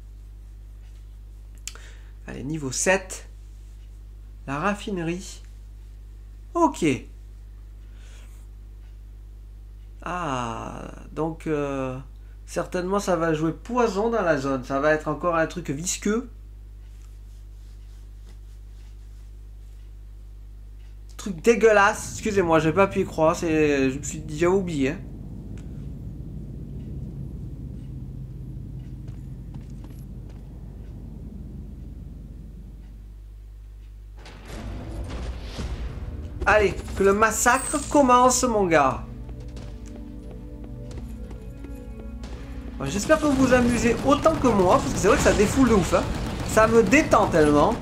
Allez, niveau 7. La raffinerie. Ok. Ah, donc certainement ça va jouer poison dans la zone. Ça va être encore un truc visqueux. Truc dégueulasse. Excusez-moi, j'ai pas pu y croire. Je me suis déjà oublié. Allez, que le massacre commence, mon gars. Bon, j'espère que vous vous amusez autant que moi, parce que c'est vrai que ça défoule de ouf. Hein. Ça me détend tellement.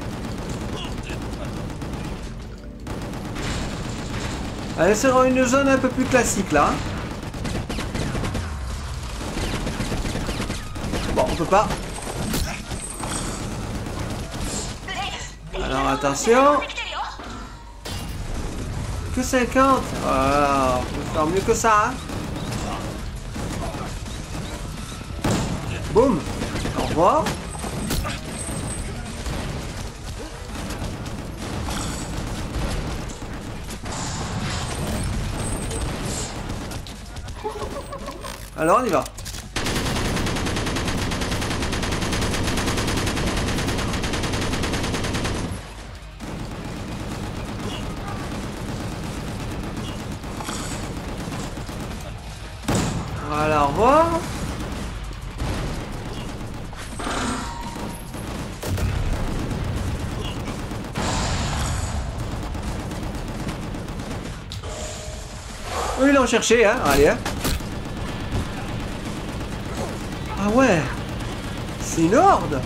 Allez, c'est une zone un peu plus classique là. Bon, on peut pas. Alors attention. Que 50. Voilà, on peut faire mieux que ça. Hein. Boum. Au revoir. Alors on y va. Voilà, au revoir. Oui, ils l'ont cherché, hein. Allez, hein. Ah ouais. C'est une horde.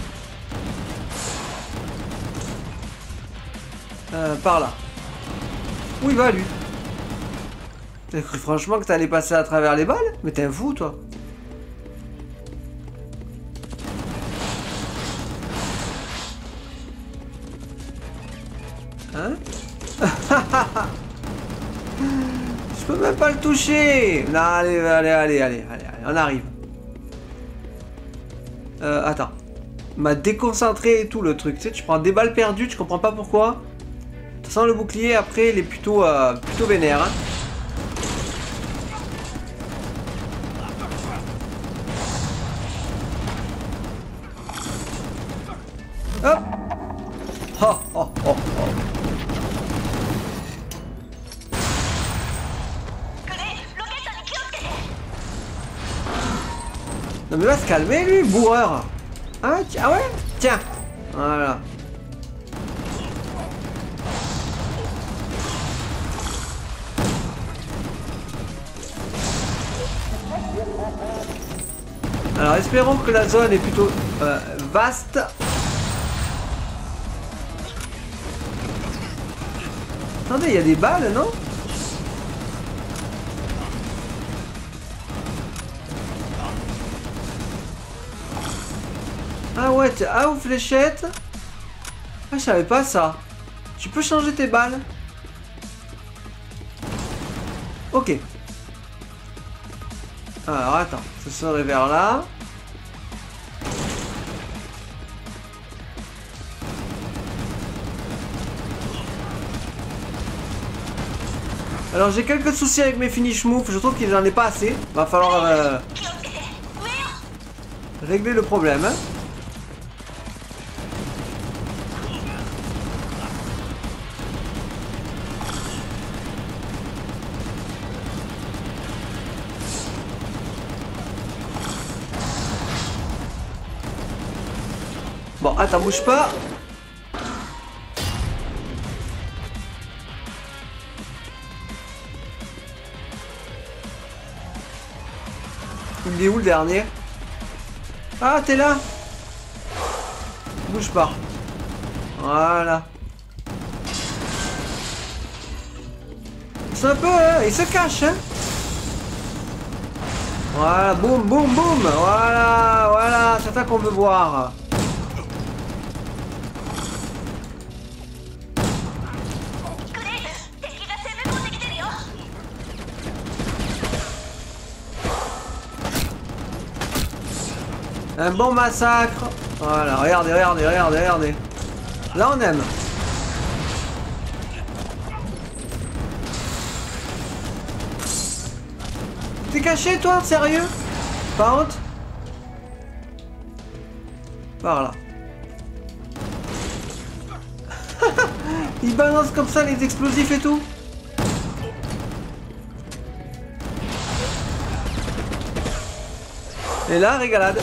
Par là. Où il va, lui? T'as cru franchement que t'allais passer à travers les balles? Mais t'es un fou, toi. Hein? Je peux même pas le toucher. Non, allez, on arrive. Attends. M'a déconcentré et tout le truc. Tu sais, tu prends des balles perdues, tu comprends pas pourquoi. De toute façon, le bouclier, après, il est plutôt vénère. Hein. Hop. Oh, oh, oh, oh. Non mais va se calmer lui, bourreur. Ah, ah ouais. Tiens. Voilà. Alors espérons que la zone est plutôt vaste. Attendez, il y a des balles, non? Ah ouais, ah ou fléchette. Ah, je savais pas ça. Tu peux changer tes balles. Ok. Alors attends, ça serait vers là. Alors j'ai quelques soucis avec mes finish moves, je trouve qu'il n'en est pas assez. Va falloir régler le problème. Hein. Bon, attends, bouge pas. Il est où le dernier? Ah, t'es là? Bouge pas. Voilà. C'est un peu... il se cache, hein? Voilà, boum, boum, boum. Voilà, voilà, c'est ça qu'on veut voir. Un bon massacre. Voilà, regardez, regardez, regardez, regardez. Là, on aime. T'es caché, toi? Sérieux? Pas honte? Par là. Il balance comme ça les explosifs et tout. Et là, régalade.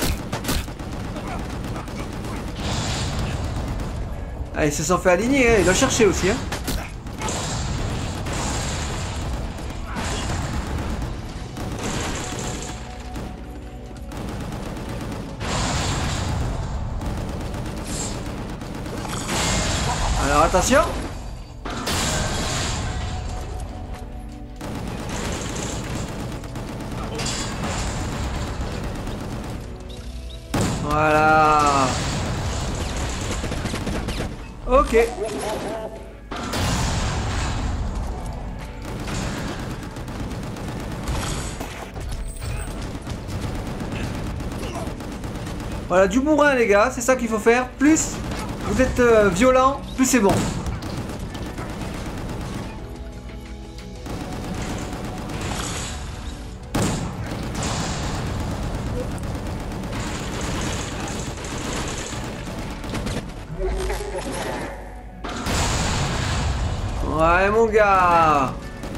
Ah, ils se sont fait aligner, hein. Ils l'ont cherché aussi. Hein. Alors attention. Voilà. Ok. Voilà, du bourrin les gars, c'est ça qu'il faut faire. Plus vous êtes violent, plus c'est bon. Ouais mon gars.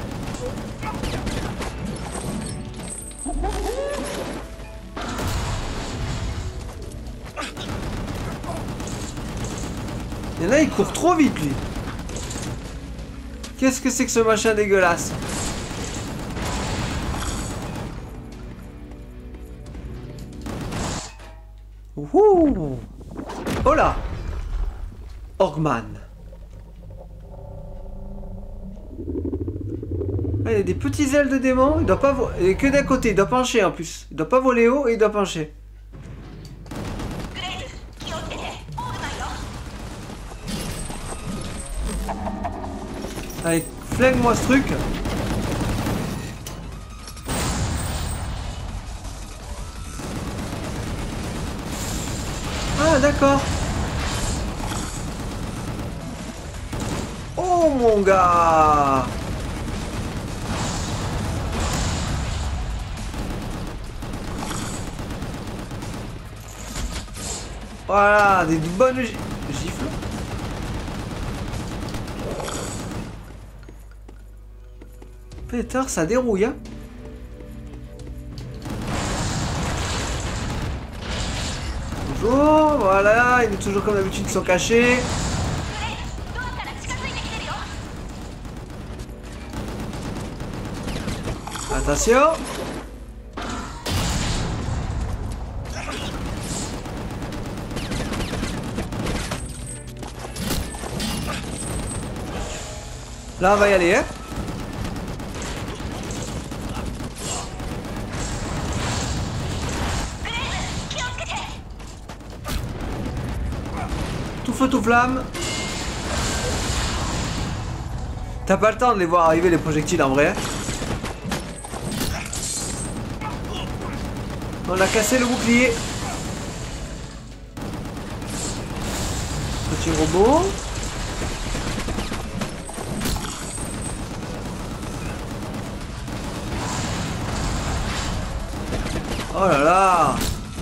Il y en a, il court trop vite lui. Qu'est-ce que c'est que ce machin dégueulasse? Ouhou. Oh là. Orgman. Ah, il y a des petits ailes de démon. Il doit pas voler que d'un côté. Il doit pencher en plus. Il doit pas voler haut et il doit pencher. Allez, flingue-moi ce truc. Ah, d'accord. Oh, mon gars. Voilà, des bonnes gifles. Pétard, ça dérouille, hein. Toujours, voilà, il est toujours comme d'habitude, ils sont cachés. Attention. Là, on va y aller, hein. Tout feu, tout flamme. T'as pas le temps de les voir arriver les projectiles en vrai. On a cassé le bouclier. Petit robot. Oh là là.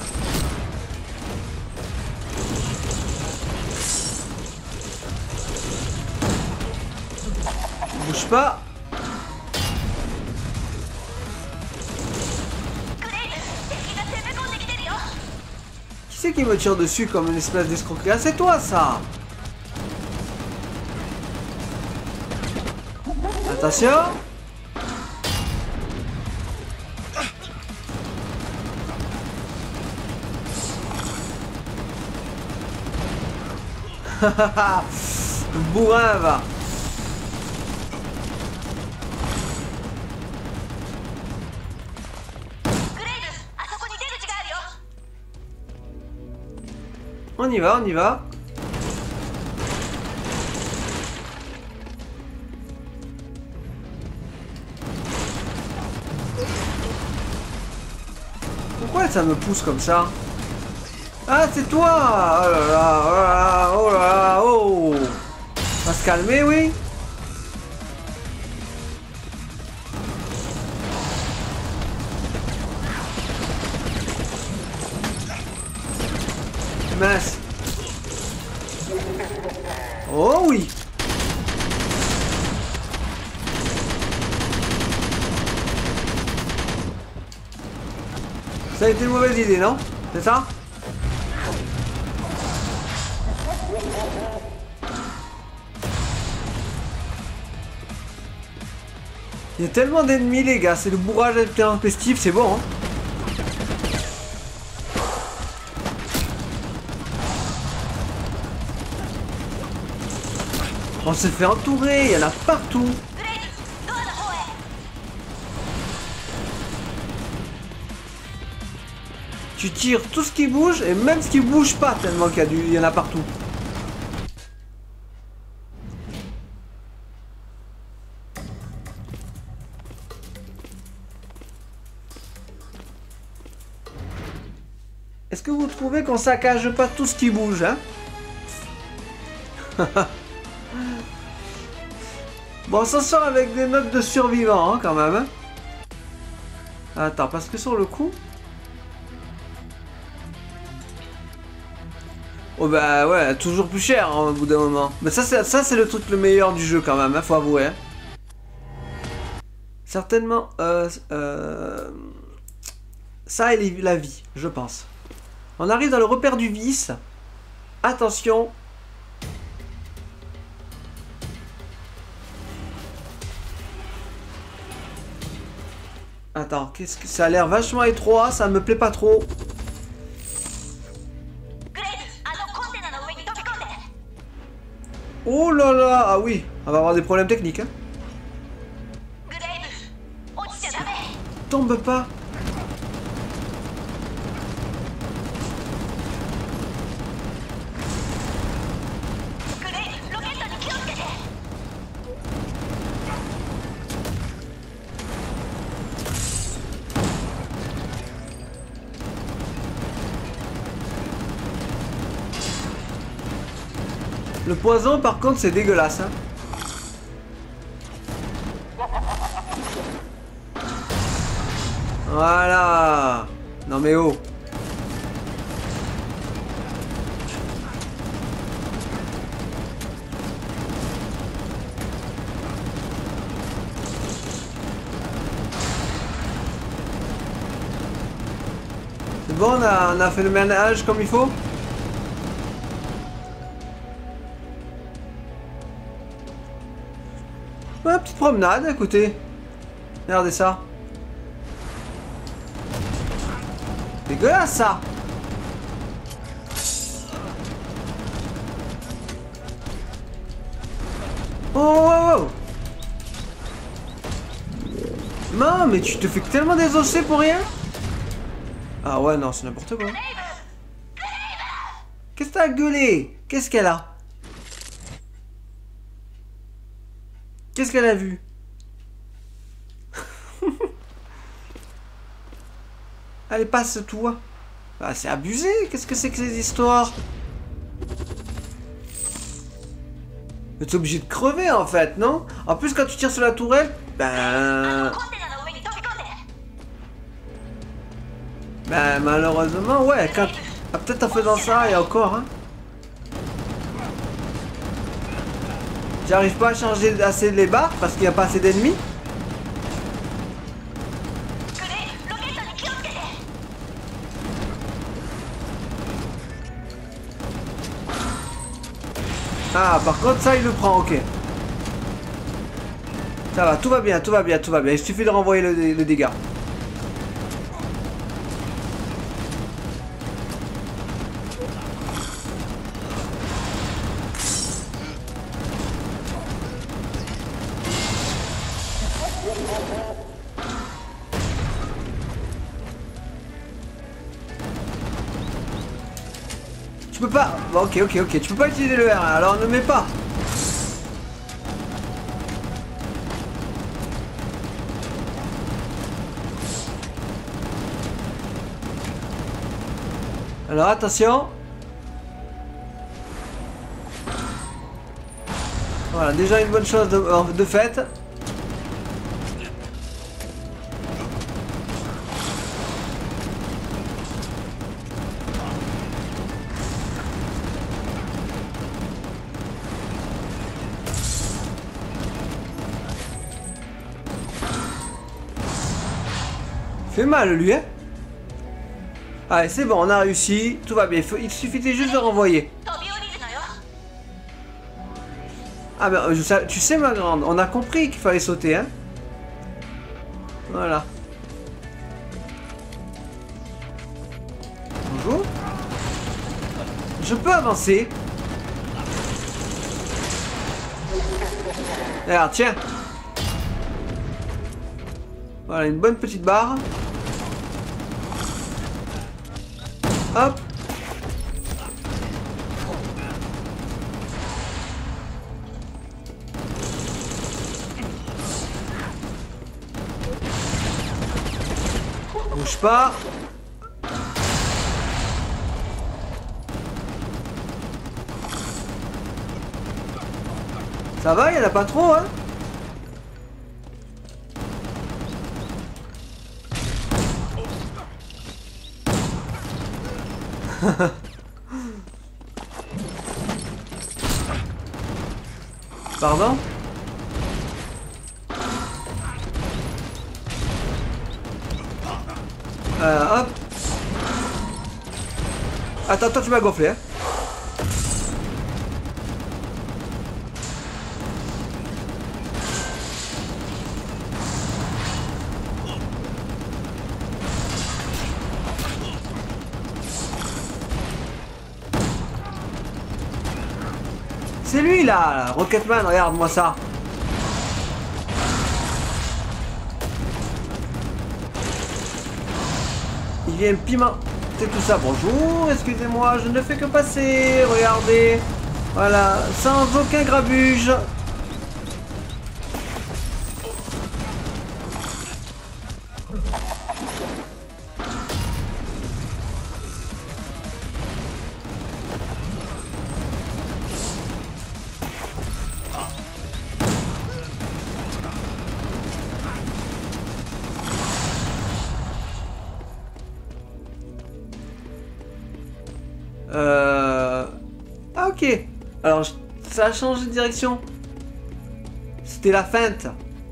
Bouge pas. Qui c'est qui me tire dessus comme une espèce d'escroquerie? Ah, c'est toi ça. Attention. Le bourrin va. On y va, on y va. Pourquoi ça me pousse comme ça? Ah, c'est toi! Oh là là, oh là là, oh là là, oh! On va se calmer, oui? Mince! Oh oui! Ça a été une mauvaise idée, non? C'est ça? Il y a tellement d'ennemis les gars, c'est le bourrage intempestif, c'est bon hein. On se fait entourer, il y en a partout. Tu tires tout ce qui bouge et même ce qui bouge pas tellement il y en a partout. Est-ce que vous trouvez qu'on saccage pas tout ce qui bouge, hein? Bon, on s'en sort avec des notes de survivants, hein, quand même. Hein. Attends, parce que sur le coup... Oh bah ouais, toujours plus cher, hein, au bout d'un moment. Mais ça c'est le truc le meilleur du jeu, quand même, hein, faut avouer. Hein. Certainement... ça et la vie, je pense. On arrive dans le repère du vice. Attention. Attends, qu'est-ce que ça a l'air vachement étroit, ça me plaît pas trop. Oh là là, ah oui, on va avoir des problèmes techniques. Hein. Tombe pas. Le poison, par contre, c'est dégueulasse. Hein. Voilà. Non mais oh. C'est bon, on a fait le ménage comme il faut? Ouais, petite promenade, écoutez. Regardez ça. Dégueulasse ça. Oh, oh, oh. Non, mais tu te fais tellement désosser pour rien. Ah ouais, non, c'est n'importe quoi. Qu'est-ce que t'as gueulé? Qu'est-ce qu'elle a? Qu'est-ce qu'elle a vu? Allez, passe-toi. Ah, c'est abusé. Qu'est-ce que c'est que ces histoires? Mais t'es obligé de crever, en fait, non? En plus, quand tu tires sur la tourelle, ben, malheureusement, ouais. Quand... Ah, peut-être en faisant ça, et encore, hein. J'arrive pas à changer assez les barres parce qu'il n'y a pas assez d'ennemis. Ah, par contre, ça, il le prend, ok. Ça va, tout va bien, tout va bien, tout va bien. Il suffit de renvoyer le dégât. Tu peux pas... Bon, ok, ok, ok. Tu peux pas utiliser le R, alors ne mets pas. Alors attention. Voilà, déjà une bonne chose de fait. Fait mal lui, hein. Allez, c'est bon, on a réussi, tout va bien, il suffisait juste de renvoyer. Ah ben, tu sais ma grande, on a compris qu'il fallait sauter, hein. Voilà. Bonjour. Je peux avancer. Alors, tiens. Voilà, une bonne petite barre. Hop. Bouge pas. Ça va, il y en a pas trop, hein? Pardon? Hop. Attends, toi tu m'as gonflé, hein? C'est lui là, Rocketman, regarde-moi ça. Il vient pimenter tout ça. Bonjour, excusez-moi, je ne fais que passer. Regardez. Voilà, sans aucun grabuge. Ah ok. Alors ça a changé de direction. C'était la feinte.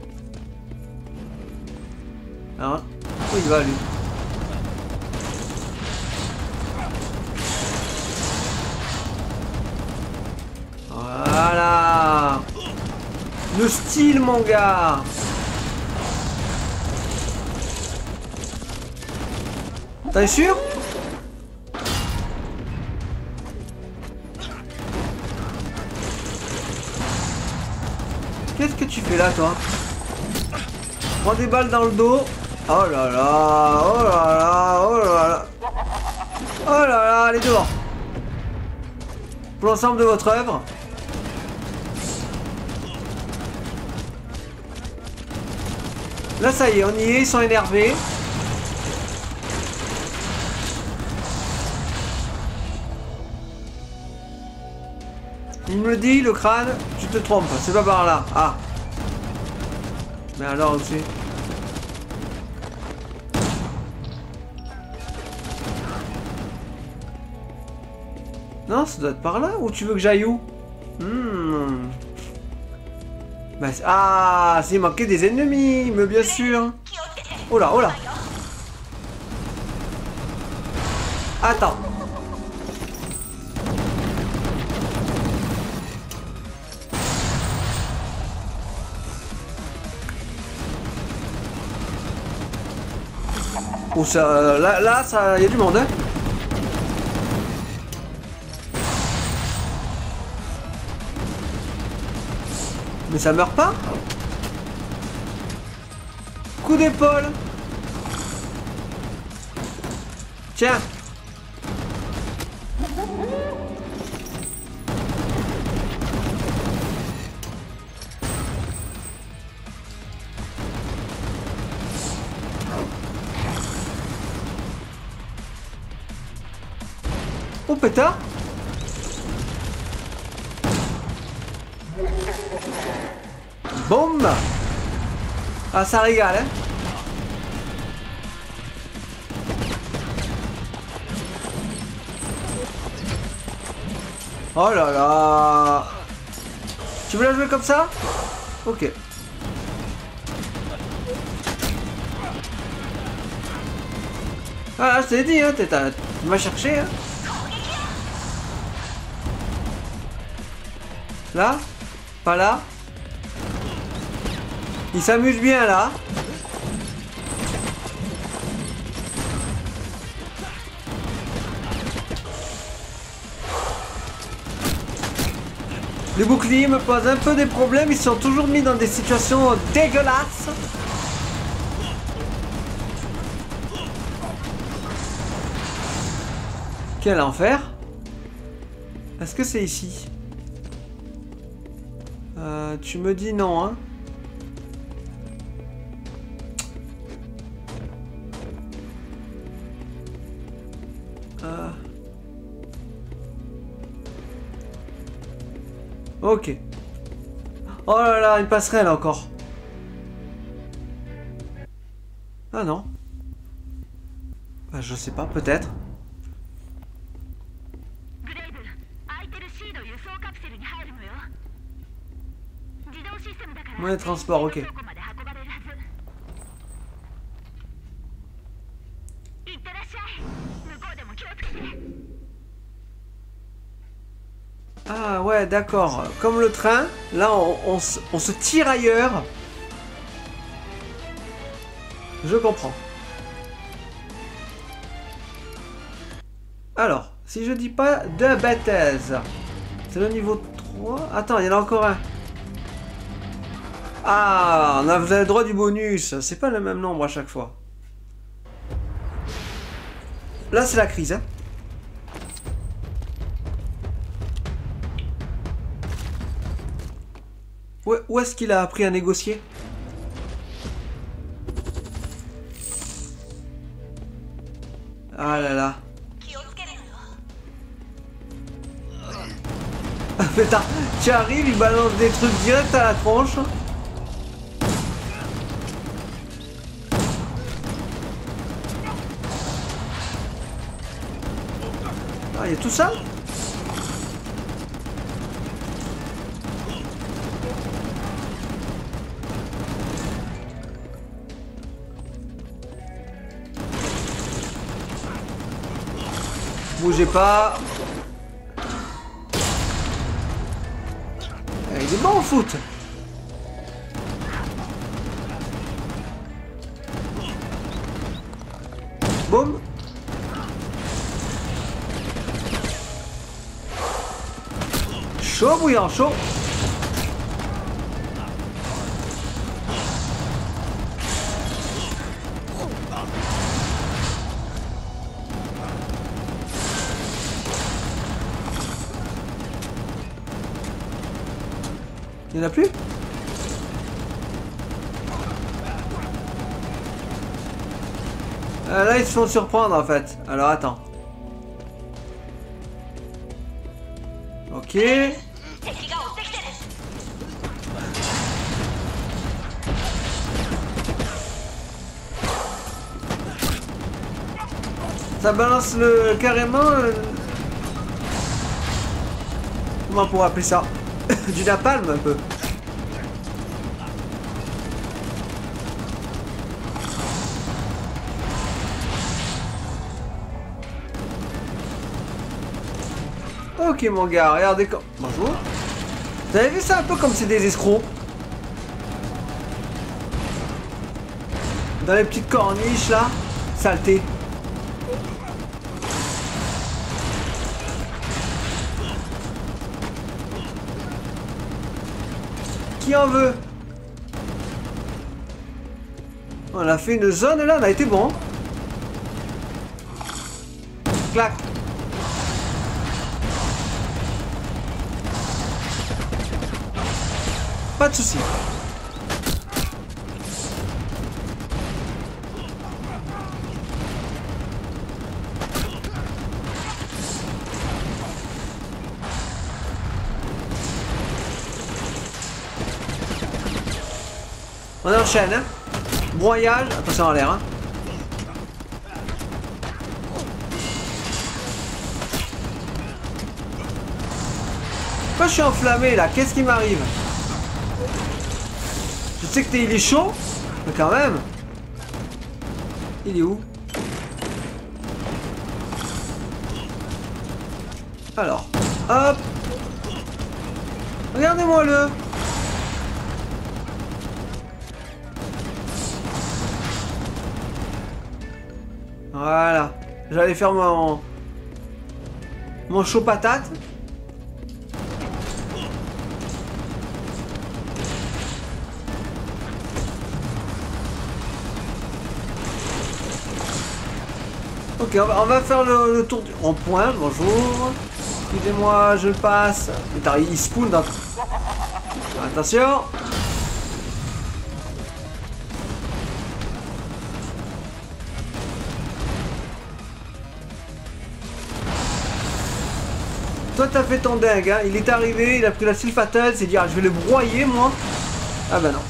Alors, où il va lui? Voilà. Le style mon gars. T'es sûr? Qu'est-ce que tu fais là, toi? Prends des balles dans le dos. Oh là là, oh là là, oh là là. Oh là là, allez dehors. Pour l'ensemble de votre œuvre. Là, ça y est, on y est, ils sont énervés. Il me dit, le crâne, tu te trompes, c'est pas par là. Ah. Mais alors aussi. Non, ça doit être par là, ou tu veux que j'aille où? Bah, ah, c'est manqué des ennemis, mais bien sûr. Oh là, oh là. Attends. Oh, ça, là, ça, y a du monde, hein. Mais ça meurt pas. Coup d'épaule. Tiens. Oh pétard. Boum. Ah ça régale hein. Oh là là. Tu veux la jouer comme ça? Ok. Ah je t'ai dit hein, tu m'as cherché hein. Là? Pas là? Il s'amuse bien là. Les boucliers me posent un peu des problèmes, ils sont toujours mis dans des situations dégueulasses. Quel enfer. Est-ce que c'est ici? Tu me dis non, hein? Ok. Oh là là, une passerelle encore. Ah non. Bah, je sais pas, peut-être. Moyen de transport, ok. Ah ouais, d'accord. Comme le train, là on se tire ailleurs. Je comprends. Alors, si je dis pas de bêtises, c'est le niveau 3. Attends, il y en a encore un. Ah, vous avez le droit du bonus. C'est pas le même nombre à chaque fois. Là, c'est la crise, hein. Où est-ce qu'il a appris à négocier? Ah là là. Putain, tu arrives, il balance des trucs direct à la tronche. Ah, il y a tout ça? Bougez pas. Il est bon au foot. Boum. Chaud bouillant, chaud. Il n'y en a plus? Là ils se font surprendre en fait. Alors attends. Ok. Ça balance carrément... comment on pourrait appeler ça? Du napalm un peu. Ok mon gars, regardez comme... Bonjour. Vous avez vu ça un peu comme c'est des escrocs? Dans les petites corniches là. Saleté. Qui en veut? On a fait une zone là, on a été bon. Clac. Pas de soucis. On enchaîne, hein. Broyage, attention en l'air, hein. Pourquoi je suis enflammé là? Qu'est-ce qui m'arrive? Je sais que il est chaud, mais quand même. Il est où? Alors, hop. Regardez-moi le. Voilà. J'allais faire mon chaud patate. Ok, on va faire le tour du rond-point. Bonjour. Excusez-moi, je passe. Putain, il spawn dans... Attention. Toi t'as fait ton dingue, hein. Il est arrivé, il a pris la Sylphatelle, il s'est dit ah, je vais le broyer moi. Ah bah non.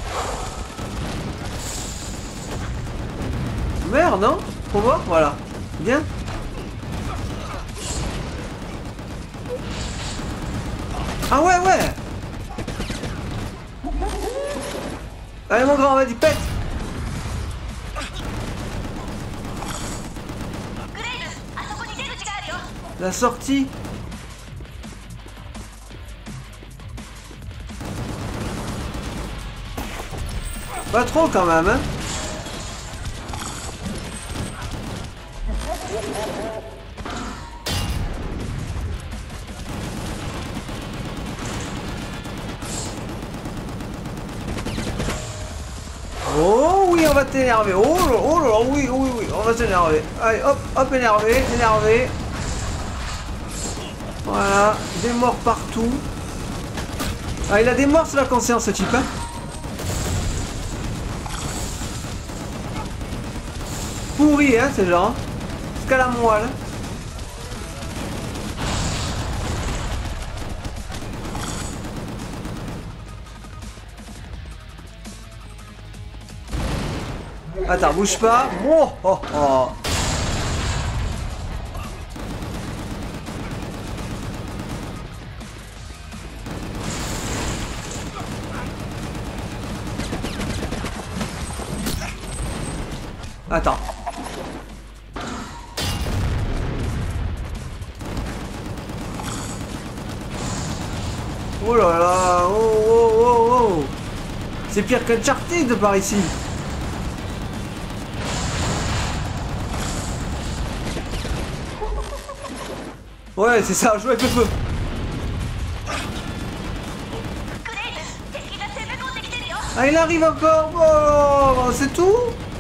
Merde, non? Faut voir, voilà. Bien. Ah ouais, ouais. Allez mon grand, vas-y, pète. La sortie. Pas trop quand même, hein. Oh oui, on va t'énerver. Oh là, oh là, oui, oui, oui, on va s'énerver. Allez, hop, hop, énervé, énervé. Voilà, des morts partout. Ah, il a des morts sur la conscience, ce type, hein. Pourri, hein, ce genre. Jusqu'à la moelle. Attends, bouge pas. Oh, oh, oh. Attends. Oh là là. Oh, oh, oh, oh. C'est pire qu'Uncharted par ici. Ouais, c'est ça, jouer avec le feu. Ah, il arrive encore. Oh, c'est tout.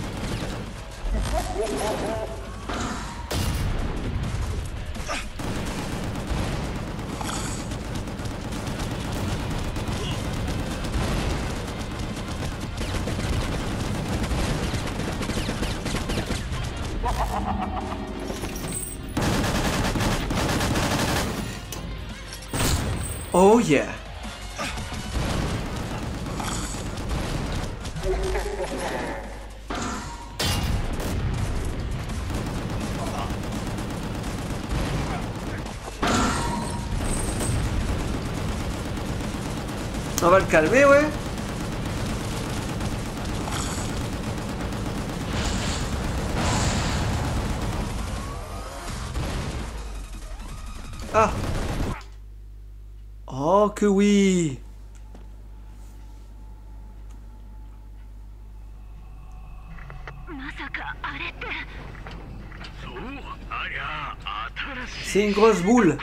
Oh yeah. On va le calmer, ouais. Ah. Oh que oui. C'est une grosse boule.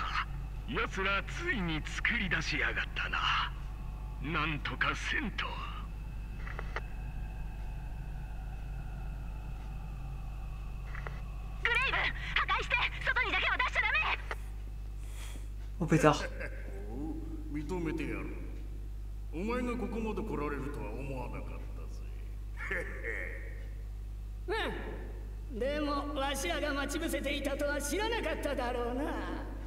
Oh pétard. 認めてやる。お前がここまで来られるとは思わなかったぜ。 うん。でもわしらが待ち伏せていたとは知らなかっただろうな。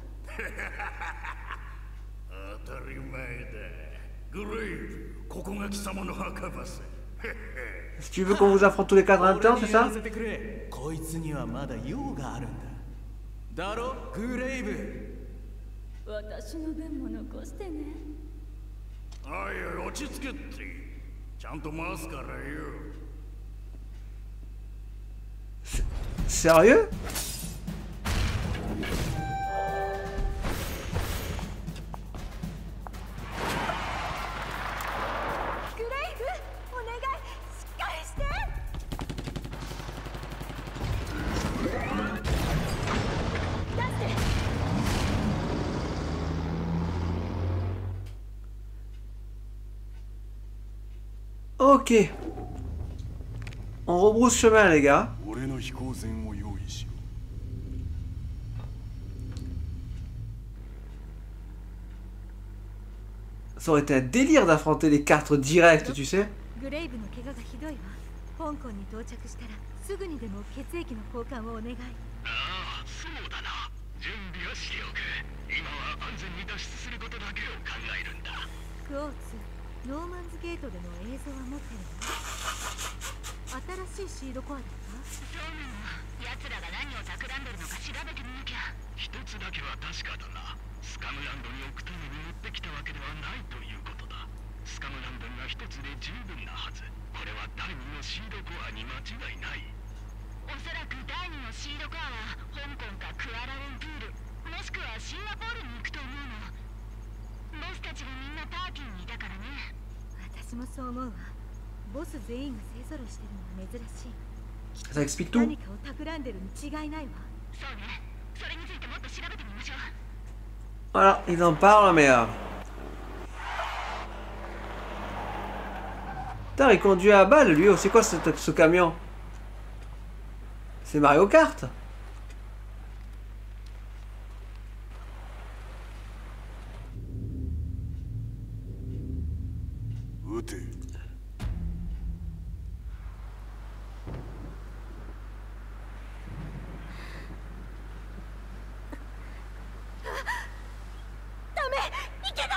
当たり前だ。グレイブ、ここが貴様の墓場さ。 Si tu veux qu'on vous affronte tous les quatre en même temps, c'est ça? こいつにはまだ用があるんだ。だろ、グレイブ。 私の弁も残してね。 おいおい、落ち着けって。ちゃんと回すからよ。 Sérieux? Ok. On rebrousse chemin, les gars. Ça aurait été un délire d'affronter les quatre directs, tu sais. グレイブの怪我がひどいわ。香港に到着したらすぐにでも血液の交換をお願い。 ああ、そうだな。準備よしリオ君、今は安全に脱出することだけを考えるんだ。 クォーツ、ノーマンズゲートでの映像は持ってるの？新しいシードコアだった？ そうなの。奴らが何を企んでるのか調べてみなきゃ。 一つだけは確かだな。スカムランドに置くために持ってきたわけではないということだ。スカムランドが一つで十分なはず。これは第2のシードコアに間違いない。 おそらく第2のシードコアは香港かクアラルンプール、もしくはシンガポールに行くと思うの。ボスたちがみんなパーティーにいたからね。 私もそう思うわ。ボス全員が勢ぞろいしてるのは珍しい。 Ça explique tout. 何かを企んでるに違いないわ。 そうね。それについてもっと調べてみましょう。 Voilà, ils en parlent, mais... Putain, il conduit à balle, lui. C'est quoi ce camion? C'est Mario Kart. 撃て。 ダメ、いけない。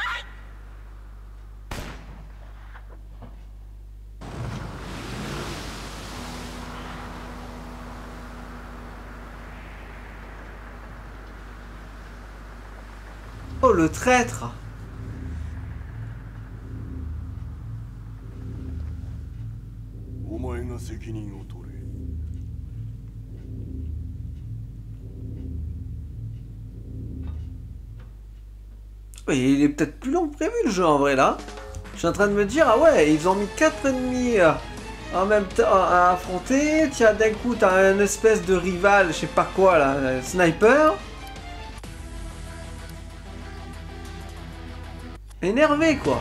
Oh, le traître. お前が責任を取れ。 Oui, il est peut-être plus long que prévu le jeu en vrai là. Je suis en train de me dire, ah ouais, ils ont mis 4 ennemis en même temps à affronter. Tiens, d'un coup, t'as une espèce de rival, je sais pas quoi là, sniper. Énervé quoi.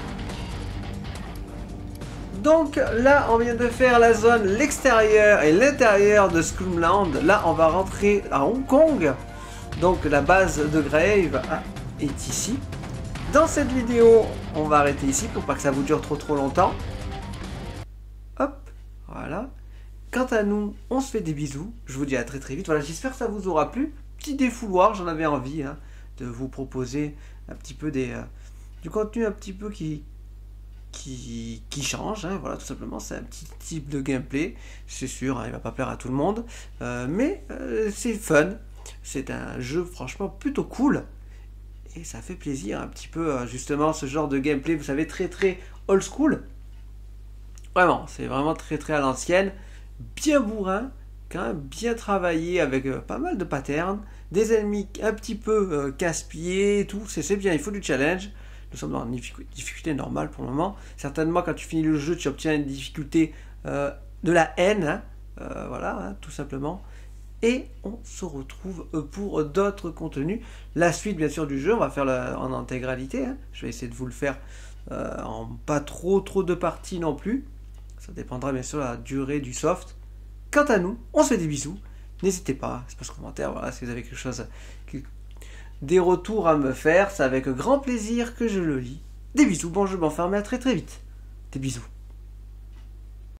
Donc là, on vient de faire la zone l'extérieur et l'intérieur de Skullland. Là, on va rentrer à Hong Kong. Donc la base de Grave est ici. Dans cette vidéo, on va arrêter ici pour pas que ça vous dure trop longtemps. Hop, voilà. Quant à nous, on se fait des bisous. Je vous dis à très vite. Voilà, j'espère que ça vous aura plu. Petit défouloir, j'en avais envie de vous proposer un petit peu du contenu un petit peu qui change, voilà, tout simplement. C'est un petit type de gameplay, c'est sûr, il va pas plaire à tout le monde, mais c'est fun, c'est un jeu franchement plutôt cool, et ça fait plaisir un petit peu, justement, ce genre de gameplay, vous savez, très old school, vraiment, c'est vraiment très à l'ancienne, bien bourrin, quand même bien travaillé, avec pas mal de patterns, des ennemis un petit peu casse-pieds, tout, c'est bien, il faut du challenge. Nous sommes dans une difficulté normale pour le moment. Certainement, quand tu finis le jeu, tu obtiens une difficulté de la haine. Voilà, tout simplement. Et on se retrouve pour d'autres contenus. La suite, bien sûr, du jeu, on va faire en intégralité. Je vais essayer de vous le faire en pas trop de parties non plus. Ça dépendra, bien sûr, de la durée du soft. Quant à nous, on se fait des bisous. N'hésitez pas, c'est pas ce commentaire, voilà, si vous avez quelque chose... des retours à me faire, c'est avec grand plaisir que je le lis. Des bisous, bon jeu, bon fermé, à très vite. Des bisous.